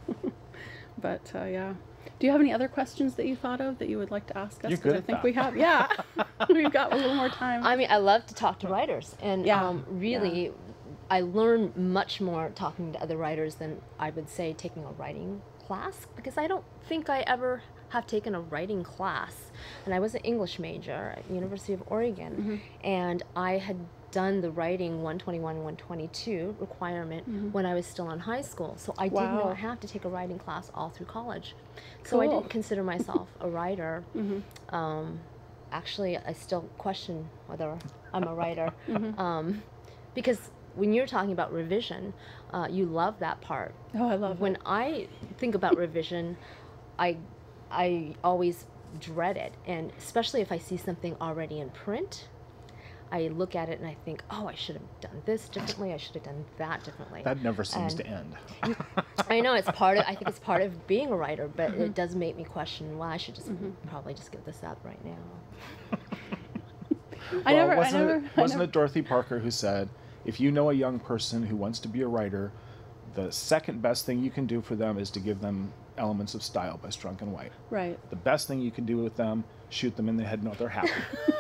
but uh, yeah. Do you have any other questions that you thought of that you would like to ask us? You're good I at think that. we have, yeah. We've got a little more time. I mean, I love to talk to writers, and yeah. um, really, yeah. I learn much more talking to other writers than I would say taking a writing class, because I don't think I ever have taken a writing class. And I was an English major at University of Oregon, mm-hmm. and I had done the writing one twenty-one and one twenty-two requirement mm-hmm. when I was still in high school. So I wow. did not have to take a writing class all through college. So cool. I didn't consider myself a writer. Mm-hmm. Um, actually, I still question whether I'm a writer. Mm-hmm. um, because when you're talking about revision, uh, you love that part. Oh, I love when it. I think about revision, I, I always dread it. And especially if I see something already in print, I look at it and I think, oh, I should have done this differently. I should have done that differently. That never seems And to end. I know it's part of, I think it's part of being a writer, but Mm-hmm. it does make me question, well, I should just probably just give this up right now. I well, never, I wasn't, never, it, I wasn't never- it Dorothy Parker who said, if you know a young person who wants to be a writer, the second best thing you can do for them is to give them Elements of Style by Strunk and White. Right. The best thing you can do with them, shoot them in the head until they're happy.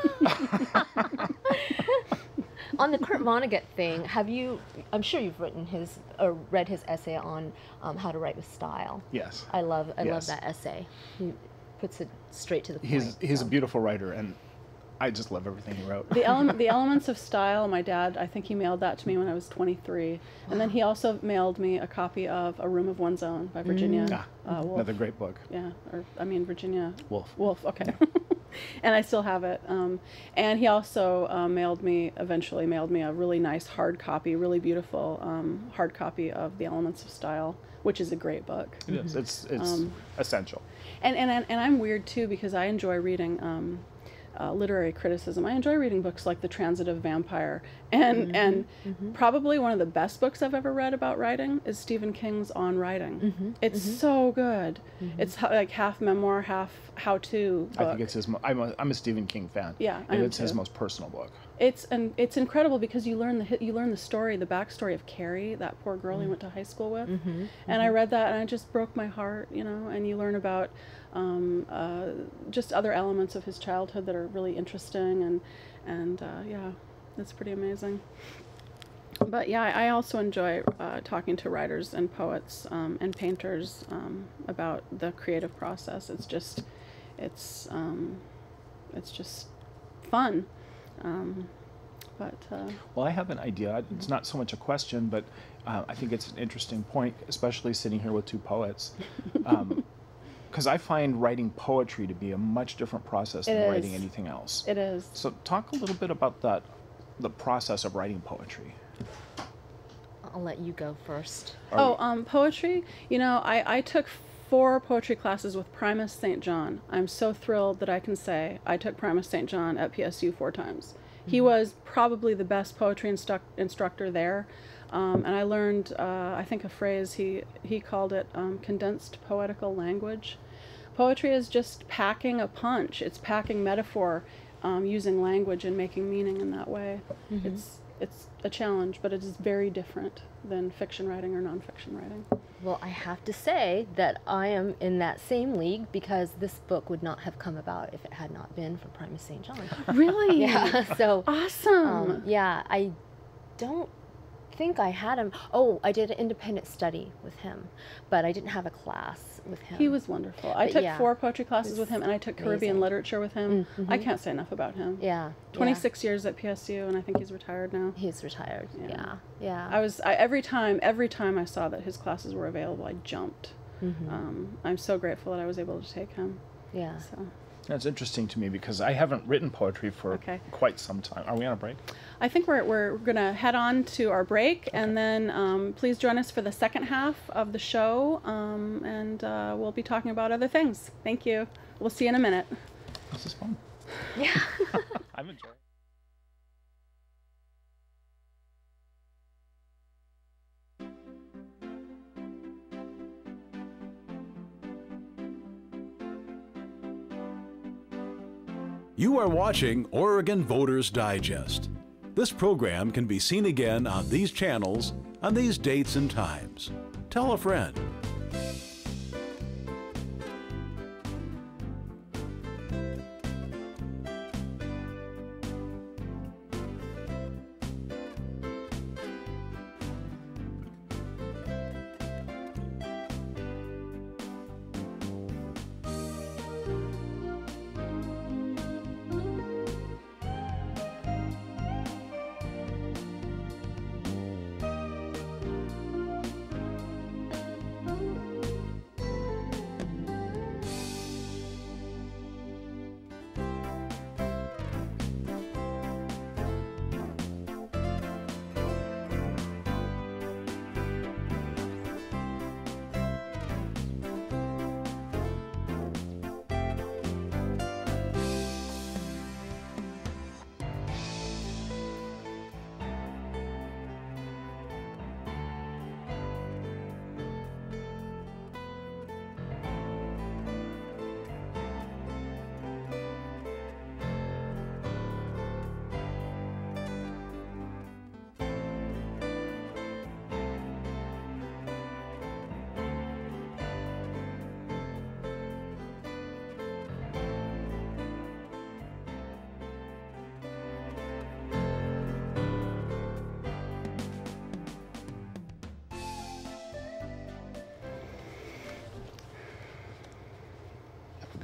On the Kurt Vonnegut thing, have you, I'm sure you've written his, or read his essay on um, how to write with style. Yes. I love, I love Yes. that essay. He puts it straight to the point. He's, he's so. a beautiful writer, and I just love everything he wrote. The element, the Elements of Style. My dad, I think he mailed that to me when I was twenty-three, and then he also mailed me a copy of A Room of One's Own by Virginia Ah, uh, Woolf. another great book. Yeah, or I mean Virginia Wolf. Woolf. Okay. And I still have it. Um, and he also uh, mailed me, eventually mailed me a really nice hard copy, really beautiful um, hard copy of The Elements of Style, which is a great book. It is. It's, it's Um, essential. And, and and I'm weird too because I enjoy reading um, uh, literary criticism. I enjoy reading books like The Transitive Vampire, and Mm-hmm. and probably one of the best books I've ever read about writing is Stephen King's On Writing. Mm-hmm. It's so good. It's ha- like half memoir, half how-to book. I think it's his. Mo- I'm a, I'm a Stephen King fan. Yeah, I and am it's his too. most personal book. It's and it's incredible because you learn the hi- you learn the story, the backstory of Carrie, that poor girl he went to high school with. Mm-hmm. And I read that and it just broke my heart, you know. And you learn about um, uh, just other elements of his childhood that are really interesting, and and uh, yeah, it's pretty amazing. But yeah, I I also enjoy uh, talking to writers and poets um, and painters um, about the creative process. It's just, it's um, it's just fun. Um, but uh, Well, I have an idea. It's not so much a question, but uh, I think it's an interesting point, especially sitting here with two poets. Because I find writing poetry to be a much different process It than is. writing anything else. it is. So talk a little bit about that, the process of writing poetry. I'll let you go first. Are Oh, we- um, poetry. You know, I, I took four poetry classes with Primus Saint John. I'm so thrilled that I can say I took Primus Saint John at P S U four times. He was probably the best poetry instru- instructor there. Um, and I learned, uh, I think, a phrase, he, he called it um, condensed poetical language. Poetry is just packing a punch. It's packing metaphor, um, using language and making meaning in that way. Mm-hmm. It's it's a challenge, but it is very different than fiction writing or nonfiction writing. Well, I have to say that I am in that same league because this book would not have come about if it had not been for Primus Saint John. Really? Yeah, so Awesome. um, yeah, I don't think I had him. Oh, I did an independent study with him, but I didn't have a class with him. He was wonderful. I But took yeah, four poetry classes was with him, and I took Caribbean amazing. literature with him. Mm, I mhm. can't say enough about him. Yeah, twenty-six years at P S U, and I think he's retired now. Yeah. He's retired. Yeah. Yeah, yeah. I was I, every time every time I saw that his classes were available, I jumped. Mhm. Um, I'm so grateful that I was able to take him. yeah. So That's interesting to me because I haven't written poetry for Okay. quite some time. Are we on a break? I think we're we're gonna head on to our break, and then um, please join us for the second half of the show, um, and uh, we'll be talking about other things. Thank you. We'll see you in a minute. This is fun. Yeah. I'm enjoying it. You are watching Oregon Voters Digest. This program can be seen again on these channels on these dates and times. Tell a friend.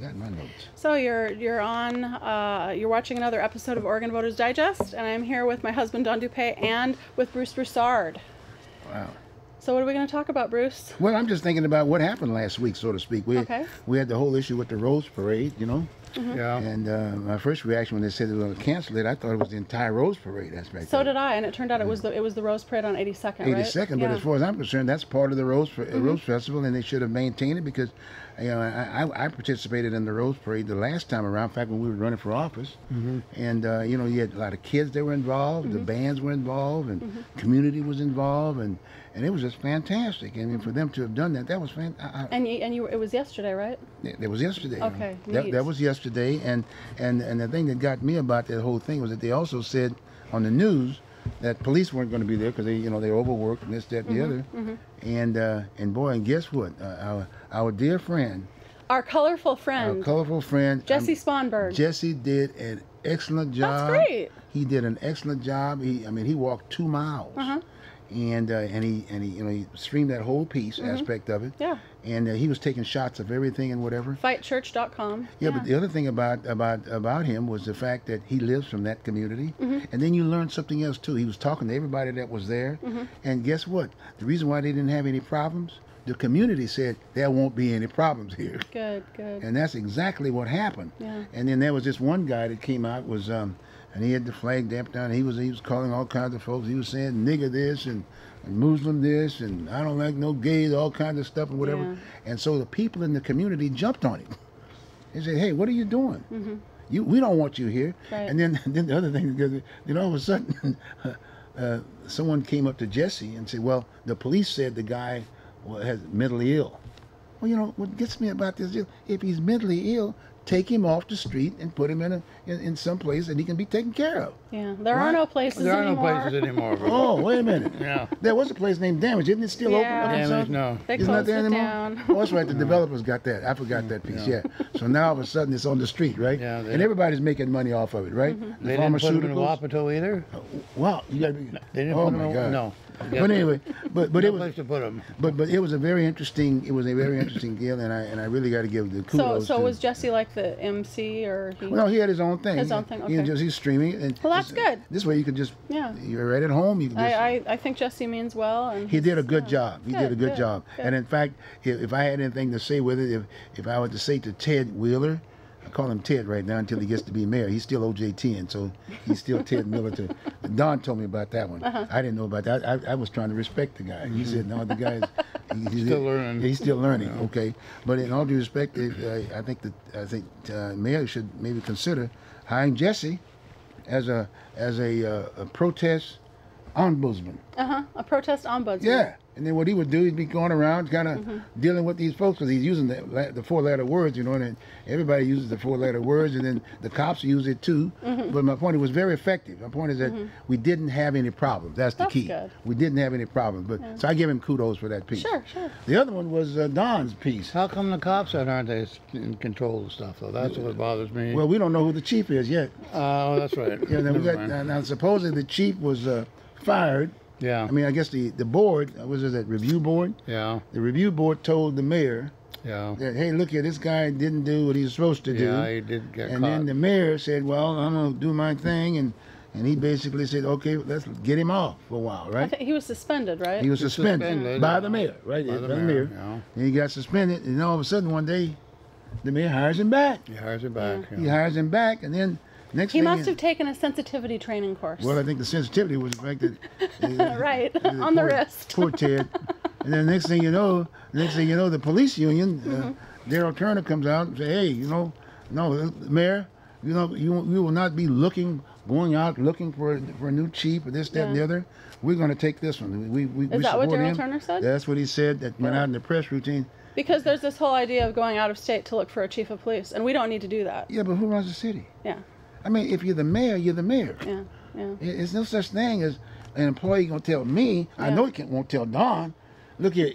got my notes. So you're you're on uh, you're watching another episode of Oregon Voters Digest, and I'm here with my husband Don Dupay and with Bruce Broussard. Wow. So what are we going to talk about, Bruce? Well, I'm just thinking about what happened last week, so to speak. We Okay. we had the whole issue with the Rose Parade, you know. Mm-hmm. Yeah. And uh, my first reaction when they said they were going to cancel it, I thought it was the entire Rose Parade aspect. So of it. did I, and it turned out it was the it was the Rose Parade on eighty-second, right? eighty-second, but Yeah. as far as I'm concerned, that's part of the Rose uh, Mm-hmm. Rose Festival, and they should have maintained it because, you know, I, I, I participated in the Rose Parade the last time around. In fact, when we were running for office, Mm-hmm. and uh, you know, you had a lot of kids that were involved, Mm-hmm. the bands were involved, and community was involved, and and it was just fantastic. I mean, for them to have done that, that was fantastic. And you, and you it was yesterday, right? That was yesterday. Okay, That, neat. that was yesterday, and, and and the thing that got me about that whole thing was that they also said on the news that police weren't going to be there because they, you know, they overworked and this, that, and the other. And uh, and boy, and guess what? Uh, our our dear friend, Our colorful our friend, colorful friend, Jesse um, Sponberg. Jesse did an excellent job. That's great. He did an excellent job. He, I mean, he walked two miles. Uh-huh. And uh, and he and he you know he streamed that whole piece aspect of it. Yeah. And uh, he was taking shots of everything and whatever. fight church dot com. Yeah, but the other thing about about about him was the fact that he lives from that community, and then you learn something else too. He was talking to everybody that was there, and guess what? The reason why they didn't have any problems, the community said there won't be any problems here, Good, good. and that's exactly what happened. Yeah. And then there was this one guy that came out was um, and he had the flag damped down. He was he was calling all kinds of folks. He was saying nigger this and. And Muslim this, and I don't like no gays, all kinds of stuff and whatever. Yeah. And so the people in the community jumped on him. They said, "Hey, what are you doing? Mm-hmm. You, we don't want you here." Right. And then, then the other thing, because then all of a sudden, uh, someone came up to Jesse and said, "Well, the police said the guy was has mentally ill." Well, you know what gets me about this deal? If he's mentally ill, take him off the street and put him in a in, in some place that he can be taken care of. Yeah, there Right. are no places There are no anymore. places anymore. Bro. Oh, wait a minute. Yeah. There was a place named Damage. Isn't it still Yeah. open? up in Damage, South? no. They Isn't that closed there it anymore? down. Oh, that's right. The developers got that. I forgot that piece. Yeah. So now all of a sudden it's on the street, right? Yeah, they- And everybody's making money off of it, right? Mm-hmm. The They didn't put him in pharmaceuticals. Wapato either. Wow, you gotta be. They didn't oh put my him in, God. no. But anyway, but but no it was place to put him. but but it was a very interesting. It was a very interesting deal, and I and I really got to give the So, kudos. so to, was Jesse like the M C, or he? Well, he had his own thing. His He- own thing, He okay. just he's streaming it. And Well, that's this- good. This way you can just Yeah. you're right at home. You can just. I, I, I think Jesse means well, and He did a he's- good yeah. job. He did a Good, good, good, job. good. And in fact, if, if I had anything to say with it, if if I were to say to Ted Wheeler, I call him Ted right now until he gets to be mayor. He's still O J T, and so he's still Ted Miller. Too. Don told me about that one. Uh-huh. I didn't know about that. I, I was trying to respect the guy. He said, no, the guy is he, he's Still learning. He's still learning. Okay, but in all due respect, uh, I think that I think uh, mayor should maybe consider hiring Jesse as a as a, uh, a protest ombudsman. Uh-huh, a protest ombudsman. Yeah, and then what he would do, he'd be going around kind of Mm-hmm. dealing with these folks because he's using the, la- the four-letter words, you know, and everybody uses the four-letter words, and then the cops use it too. Mm-hmm. But my point, it was very effective. My point is that we didn't have any problems. That's the That's key. good. We didn't have any problems. But so I give him kudos for that piece. Sure, sure. The other one was uh, Don's piece. How come the cops aren't they in control of stuff though? That's what bothers me. Well, we don't know who the chief is yet. oh, that's right. Yeah, now, we Never got, mind. now, now supposedly the chief was uh, fired. yeah. I mean, I guess the the board uh, was it that review board? yeah. The review board told the mayor Yeah. that, hey, look here, this guy didn't do what he was supposed to do. Yeah. He did get and caught. then the mayor said, well, I'm going to do my thing. And, and he basically said, okay, let's get him off for a while, I right? think he was suspended, right? He was He's suspended, suspended. by the mayor, right? By the mayor, yeah. And he got suspended. And all of a sudden, one day, the mayor hires him back. He hires him back. He Yeah. hires him back. And then next He thing must is- have taken a sensitivity training course. Well, I think the sensitivity was the fact that... uh, Right, uh, on the poor- wrist. Poor Ted. And then next thing you know, next thing you know, the police union, Mm-hmm. uh, Daryl Turner comes out and say, hey, you know, no, uh, Mayor, you know, you, you will not be looking, going out looking for a, for a new chief or this, that, and the Yeah. other. We're going to take this one. We, we, Is we that what support Daryl him. Turner said? That's what he said. That went Yeah. out in the press routine. Because there's this whole idea of going out of state to look for a chief of police, and we don't need to do that. Yeah, but who runs the city? Yeah, I mean, if you're the mayor, you're the mayor. yeah, yeah. It- It's no such thing as an employee gonna tell me. I Yeah. know he can't, won't tell Don. Look here.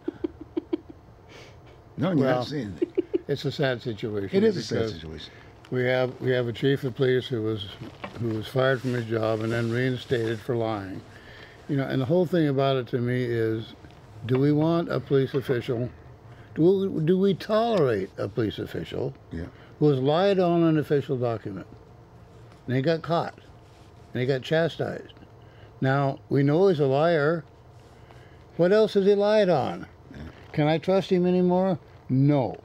No, you're Well, not saying anything. It's a sad situation. It is a sad because situation. We have we have a chief of police who was who was fired from his job and then reinstated for lying. You know, and the whole thing about it to me is, do we want a police official Do, do we tolerate a police official Yeah. who has lied on an official document? And he got caught. And he got chastised. Now, we know he's a liar. What else has he lied on? Can I trust him anymore? No.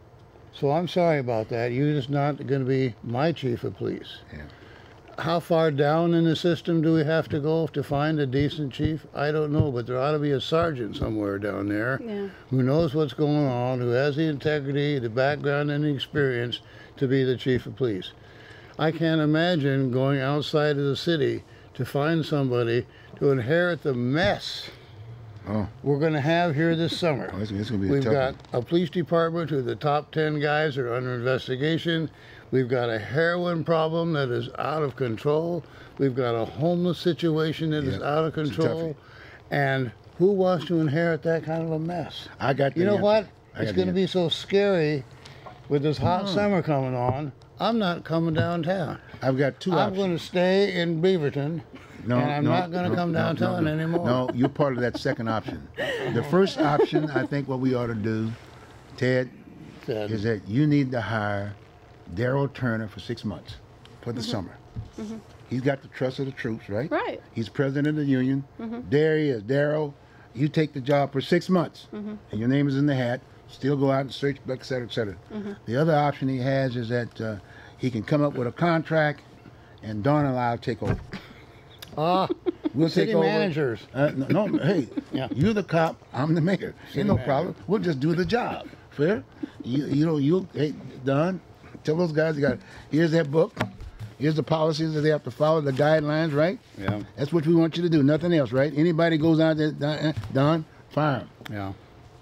So I'm sorry about that. You're just not going to be my chief of police. Yeah. How far down in the system do we have to go to find a decent chief? I don't know, but there ought to be a sergeant somewhere down there Yeah. who knows what's going on, who has the integrity, the background, and the experience to be the chief of police. I can't imagine going outside of the city to find somebody to inherit the mess Oh. we're going to have here this summer. Oh, it's, it's going to be a We've tough got one. a police department who the top ten guys are under investigation. We've got a heroin problem that is out of control. We've got a homeless situation that is Yeah, out of it's a control. toughie. And who wants to inherit that kind of a mess? I got the You know answer. what? I It's got the going to be answer. so scary with this hot No. summer coming on. I'm not coming downtown. I've got two I'm options. going to stay in Beaverton. No, and I'm no, not going to no, come no, downtown no, no. anymore. No, you're part of that second option. The first option, I think what we ought to do, Ted, Said, is that you need to hire Daryl Turner for six months for the summer. He's got the trust of the troops, right? Right. He's president of the union. There he is. Daryl, you take the job for six months, and your name is in the hat. Still go out and search, et cetera, et cetera. The other option he has is that uh, he can come up with a contract, and Don and I will take over. ah, We'll city take over. managers. Uh, no, no, hey, Yeah. you're the cop. I'm the mayor. Ain't no manager. problem. We'll just do the job. Fair? You, you know, you. Hey, Don, tell those guys you got. Here's that book. Here's the policies that they have to follow, the guidelines, right? Yeah, That's what we want you to do. Nothing else, right? Anybody goes out there, Don, Don fire him. yeah.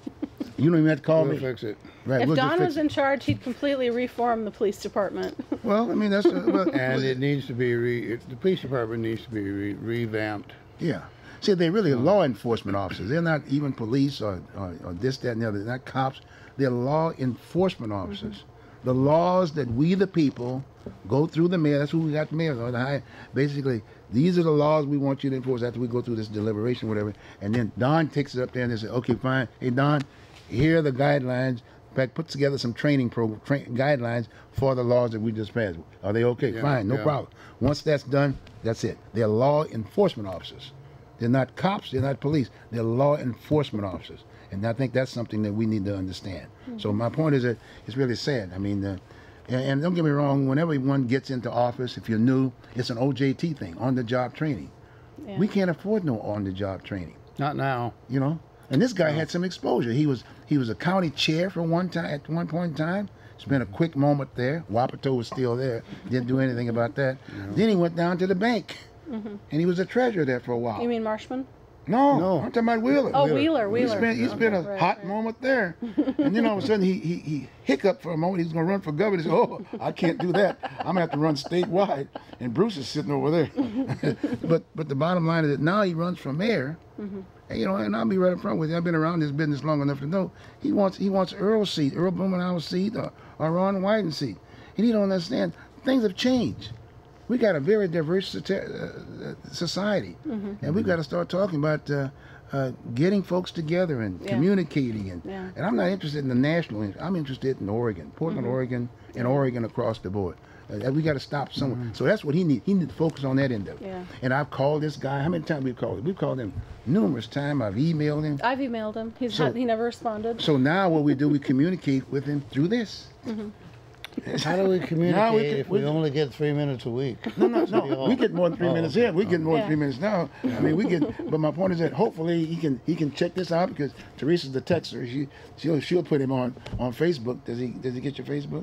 You don't even have to call We'll me. fix it. Right? If we'll just Don fix was it. in charge, he'd completely reform the police department. Well, I mean that's. Uh, well, And it needs to be, re, it, the police department needs to be re, revamped. Yeah. See, they're really law enforcement officers. They're not even police or, or, or this, that, and the other. They're not cops. They're law enforcement officers. Mm-hmm. The laws that we, the people, go through the mayor. That's who we got the mayor. Or the high, basically, these are the laws we want you to enforce after we go through this deliberation, whatever. And then Don takes it up there and they say, okay, fine. Hey, Don, here are the guidelines. In fact, put together some training program, tra- guidelines for the laws that we just passed. Are they okay? Yeah, Fine, no yeah. problem. Once that's done, that's it. They're law enforcement officers. They're not cops. They're not police. They're law enforcement officers. And I think that's something that we need to understand. Mm-hmm. So my point is that it's really sad. I mean, uh, and, and don't get me wrong, whenever one gets into office, if you're new, it's an O J T thing, on-the-job training. Yeah. We can't afford no on-the-job training, Not now. you know? And this guy had some exposure. He was he was a county chair for one time at one point in time. Spent a quick moment there. Wapato was still there. Didn't do anything about that. Then he went down to the bank, Mm-hmm. and he was a treasurer there for a while. You mean Marshman? No, No. I'm talking about Wheeler. Oh, Wheeler, He Wheeler. spent, he spent a Okay, right, hot right. moment there. And then all of a sudden he, he, he hiccuped for a moment. He's going to run for governor. He said, oh, I can't do that. I'm going to have to run statewide. And Bruce is sitting over there. but but the bottom line is that now he runs for mayor. Mm-hmm. And, you know, and I'll be right up front with you. I've been around this business long enough to know he wants he wants Earl's seat, Earl Blumenauer's seat, or, or Ron Wyden's seat. And he don't understand. Things have changed. We got a very diverse uh, society, Mm-hmm. and we've got to start talking about uh, uh, getting folks together and Yeah. communicating. And, Yeah. and I'm not interested in the national. I'm interested in Oregon, Portland, Mm-hmm. Oregon, and Oregon across the board. Uh, we got to stop somewhere. So that's what he needs. He needs to focus on that end of it. Yeah. And I've called this guy. How many times we've called him? We've called him numerous times. I've emailed him. I've emailed him. He's So- not, he never responded. So now what we do, we communicate with him through this. How do we communicate can- if we we- only get three minutes a week? No, no, no. We get more than three Oh, minutes here. We get more than Yeah. three minutes now. I mean, we get. But my point is that hopefully he can he can check this out because Teresa's the texter. She she'll she'll put him on on Facebook. Does he does he get your Facebook?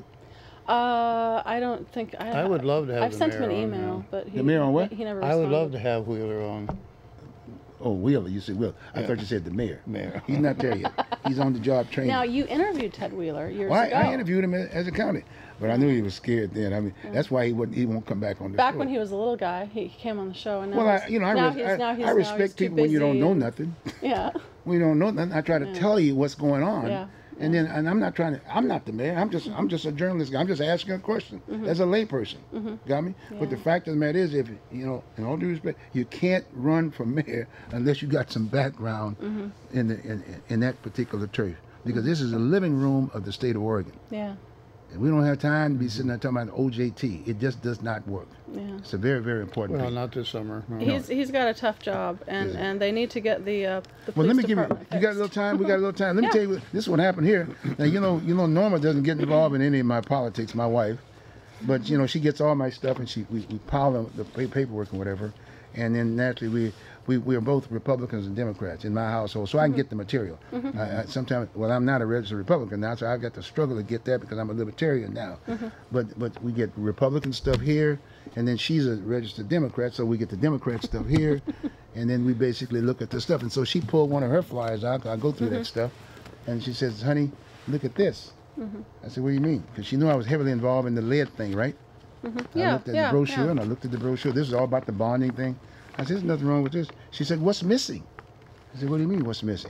Uh, I don't think I. I would love to have I've the sent him an mayor on email, now. but he. The mayor on what? He never. I would responded. love to have Wheeler on. Oh, Wheeler. You said Will. I Yeah. thought you said the mayor. Mayor. He's not there yet. He's on the job training. Now you interviewed Ted Wheeler years Well, I, ago. I interviewed him as as a county, but I knew he was scared then. I mean, that's why he wouldn't. He won't come back on the Back show. when he was a little guy, he came on the show, and now Well, I, he's- you know, I, now res- he's, I, now he's, I now respect he's too people when you don't busy know and- nothing. Yeah. We don't know nothing. I try to tell you what's going on. Yeah. And then, and I'm not trying to. I'm not the mayor. I'm just. I'm just a journalist. I'm just asking a question as a layperson. Got me? But the Yeah. fact of the matter is, if you know, in all due respect, you can't run for mayor unless you got some background in the in, in that particular turf. because this is the living room of the state of Oregon. Yeah. And we don't have time to be sitting there talking about O J T. It just does not work. Yeah. It's a very, very important Well, thing. not this summer. No. He's he's got a tough job, and, Yeah. and they need to get the uh, the Well, police let me give you. department You got a little fixed. time. We got a little time. Let me Yeah. tell you. What, this is what happened here. Now you know, you know, Norma doesn't get involved in any of my politics. My wife, but you know, she gets all my stuff, and she we, we pile the, the pa- paperwork and whatever, and then naturally we. We, we are both Republicans and Democrats in my household, so I can get the material. Mm-hmm. I, I, sometimes, well, I'm not a registered Republican now, so I've got to struggle to get that because I'm a Libertarian now. Mm-hmm. But but we get Republican stuff here, and then she's a registered Democrat, so we get the Democrat stuff here, and then we basically look at the stuff. And so she pulled one of her flyers out. I go through Mm-hmm. that stuff, and she says, "Honey, look at this." Mm-hmm. I said, "What do you mean?" Because she knew I was heavily involved in the lead thing, right? Mm-hmm. I Yeah, looked at yeah, the brochure yeah. and I looked at the brochure. This is all about the bonding thing. I said, there's nothing wrong with this. She said, what's missing? I said, what do you mean, what's missing?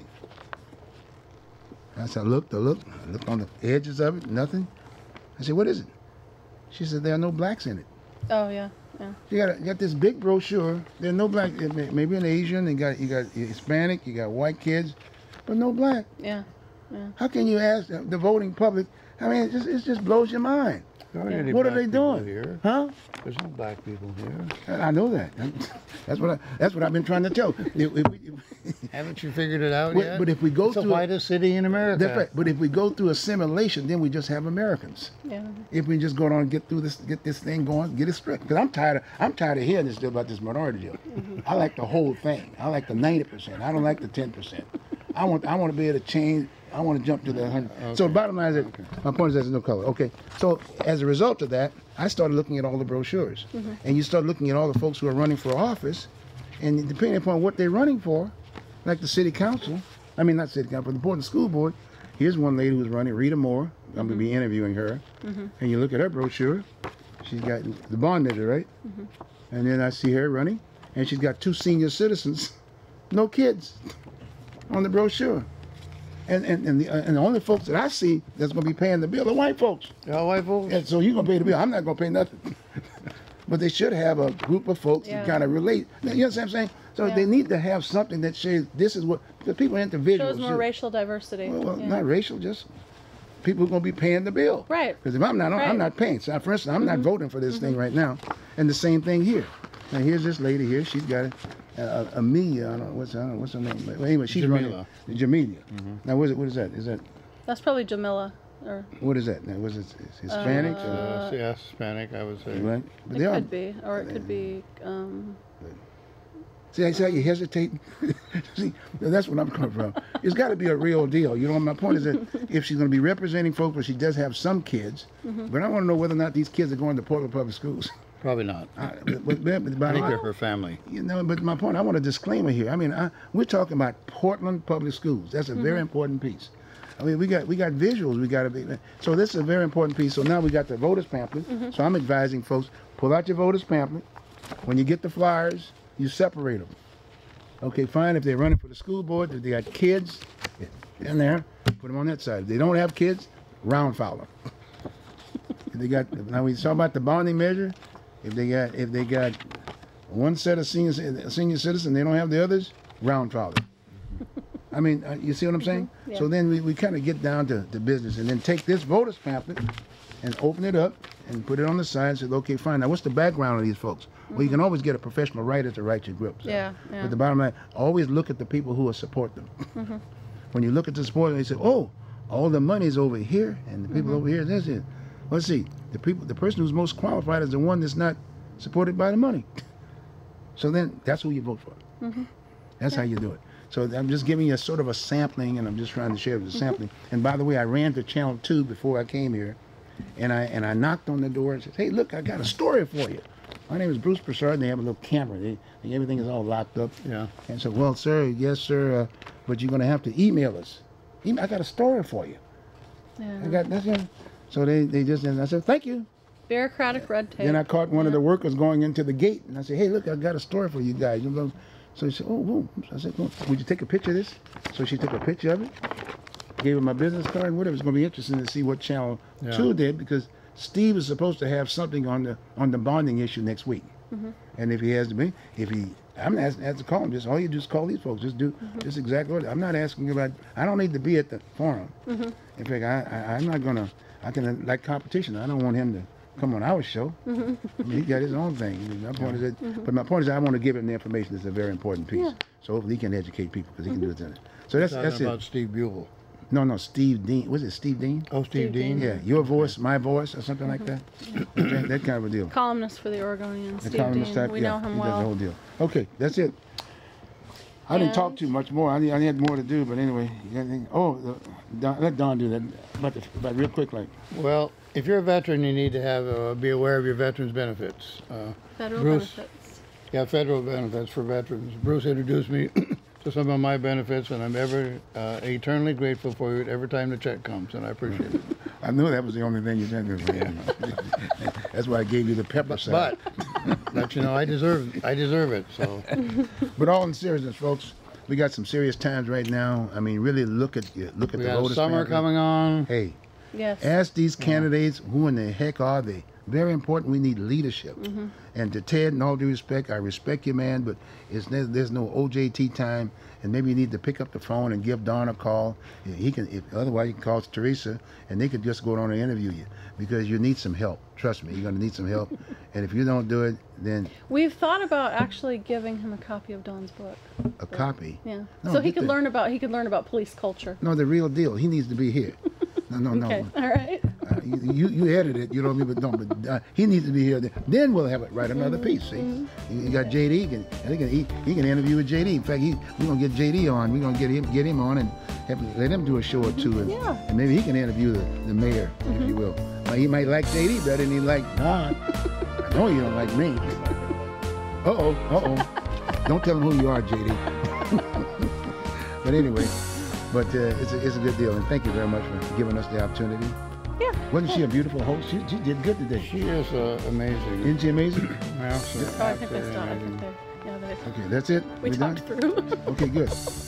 I said, I looked, I looked, I looked on the edges of it, nothing. I said, what is it? She said, there are no blacks in it. Oh yeah, yeah. You got, you got this big brochure. There are no black, maybe an Asian, you got, you got Hispanic, you got white kids, but no black. Yeah, yeah. How can you ask the voting public? I mean, it just, it just blows your mind. There aren't any What are black they people doing? Here. Huh? There's no black people here. I know that. That's what I, that's what I've been trying to tell. If, if we, if, Haven't you figured it out but, yet? but if we go it's the through, whitest city in America. that's right. But if we go through assimilation, then we just have Americans. Yeah. If we just go on and get through this, get this thing going, get it straight. Because I'm tired of, I'm tired of hearing this deal about this minority deal. Mm-hmm. I like the whole thing. I like the ninety percent. I don't like the ten percent. I want, I want to be able to change. I want to jump to the one hundred. Okay. So bottom line is that my point is there's no color. Okay. So as a result of that, I started looking at all the brochures, Mm-hmm. and you start looking at all the folks who are running for office, and depending upon what they're running for, like the city council, I mean not city council, but the board and school board. Here's one lady who's running, Rita Moore. I'm going to be interviewing her, Mm-hmm. and you look at her brochure. She's got the bond measure, right? Mm-hmm. And then I see her running, and she's got two senior citizens, no kids, on the brochure. And and and the, and the only folks that I see that's going to be paying the bill are white folks. Yeah, white folks. And so you're going to pay the bill. I'm not going to pay nothing. But they should have a group of folks Yeah. that kind of relate. You know what I'm saying? So Yeah. they need to have something that says this is what, because people are into visuals. Shows more too. racial diversity. Well, well yeah. not racial, just people who are going to be paying the bill. Right. Because if I'm not, Right. I'm not paying. So for instance, I'm not voting for this thing right now. And the same thing here. Now here's this lady here. She's got a, a, Amelia. I don't know what's I don't know what's her name. But anyway, she's Jamila. running. Jamelia. Now what is it? What is that? Is that That's probably Jamila, or what is that? Now was it Hispanic? or, Uh, yeah, Hispanic, I would say. right? But it they are. could be, or it could be. Um, See, I see how you hesitate. See, that's what I'm coming from. It's got to be a real deal. You know, my point is that if she's going to be representing folks, but she does have some kids, Mm-hmm. but I want to know whether or not these kids are going to Portland Public Schools. Probably not. I, but, but, but, but I think I- they're her family. you know, but my point, I want a disclaimer here. I mean, I, we're talking about Portland Public Schools. That's a very important piece. I mean, we got we got visuals. We got to be. So this is a very important piece. So now we got the voters pamphlet. So I'm advising folks, pull out your voters pamphlet. When you get the flyers, you separate them. Okay, fine. If they're running for the school board, if they got kids in there, put them on that side. If they don't have kids, round file them. If they got, now we talk about the bonding measure. If they got if they got one set of senior senior citizens, they don't have the others, round file them. I mean, uh, you see what I'm saying? Yeah. So then we, we kind of get down to, to business, and then take this voters pamphlet and open it up and put it on the side and say, okay, fine. Now, what's the background of these folks? Well, you can always get a professional writer to write your group. so- Yeah, yeah. But the bottom line, always look at the people who will support them. Mm-hmm. When you look at the support, they say, oh, all the money's over here, and the people Mm-hmm. over here, this is. Let's see, the people, the person who's most qualified is the one that's not supported by the money. So then, that's who you vote for. Mm-hmm. That's how you do it. So I'm just giving you a sort of a sampling, and I'm just trying to share the sampling. And by the way, I ran to Channel Two before I came here, and I and I knocked on the door and said, "Hey, look, I got a story for you. My name is Bruce Broussard, and they have a little camera. They, they, everything is all locked up." Yeah. And so, well, sir, yes, sir, uh, but you're going to have to email us. Email, I got a story for you. yeah. I got that's it. So they they just and I said, "Thank you." Bureaucratic red tape. Then I caught one of Yeah. the workers going into the gate, and I said, "Hey, look, I got a story for you guys." You know, so he said, "Oh, whoa." I said, "Oh, would you take a picture of this?" So she took a picture of it, gave her my business card, and whatever. It's going to be interesting to see what Channel Yeah. Two did, because Steve is supposed to have something on the on the bonding issue next week. Mm-hmm. And if he has to be, if he, I'm not asking, asking to call him. Just all you do is call these folks. Just do Mm-hmm. just exactly what I'm not asking about. I don't need to be at the forum. Mm-hmm. In fact, I, I I'm not gonna. I can like competition. I don't want him to come on our show. Mm-hmm. I mean, he got his own thing. My point is that, Mm-hmm. but my point is I want to give him the information. That's a very important piece. Yeah. So hopefully he can educate people because he can do it. Then. So that's Talking that's about it. Steve Buell. No, no, Steve Dean. Was it Steve Dean? Oh, Steve, Steve Dean. Dean. Yeah, your voice, my voice, or something like that. that. That kind of a deal. Columnist for the Oregonian, The Steve columnist Dean. type, We yeah, know him he does the well. whole deal. Okay, that's it. I didn't talk And- too much more. I, I had more to do, but anyway. You got anything? Oh, uh, Don, let Don do that. But, the, but real quick, like. Well, if you're a veteran, you need to have uh, be aware of your veterans benefits. Uh, Federal Bruce, benefits. Yeah, federal benefits for veterans. Bruce introduced me to some of my benefits, and I'm ever uh, eternally grateful for it every time the check comes, and I appreciate it. I knew that was the only thing you said. That's why I gave you the pepper salad. But let you know, I deserve I deserve it. So, But all in seriousness, folks, we got some serious times right now. I mean, really look at look at we the have voters. summer family. coming on. Hey, Yes. ask these candidates who in the heck are they. Very important. We need leadership. Mm-hmm. And to Ted, in all due respect, I respect you, man, but it's there's, there's no O J T time, and maybe you need to pick up the phone and give Don a call. He can, if, otherwise you can call Theresa, and they could just go on and interview you because you need some help. Trust me, you're gonna need some help. And if you don't do it, then We've thought about actually giving him a copy of Don's book. a copy. Yeah. No, so he get could the- learn about he could learn about police culture. No, the real deal. He needs to be here. No, no, Okay. no. All right. Uh, you, you you edit it, you know what I mean? But no, but uh, he needs to be here. Then, then we'll have it write another piece. See, you, you got J D. Can, I think he, he can interview with J D. In fact, he, we're gonna get J D on. We're gonna get him get him on and have, let him do a show or two, and, Yeah. and maybe he can interview the, the mayor, if you will. Now, he might like J D better than he like Don. I know you don't like me. Uh oh, uh oh. Don't tell him who you are, J D. But anyway. But uh, it's, a, it's a good deal, and thank you very much for giving us the opportunity. Yeah. Wasn't she a beautiful host? She, she did good today. She is uh, amazing. Isn't she amazing? Well, so Oh, I think absolutely that's done. I amazing. think they're, yeah, they're, Okay, that's it. we We're talked done? through. Okay, good.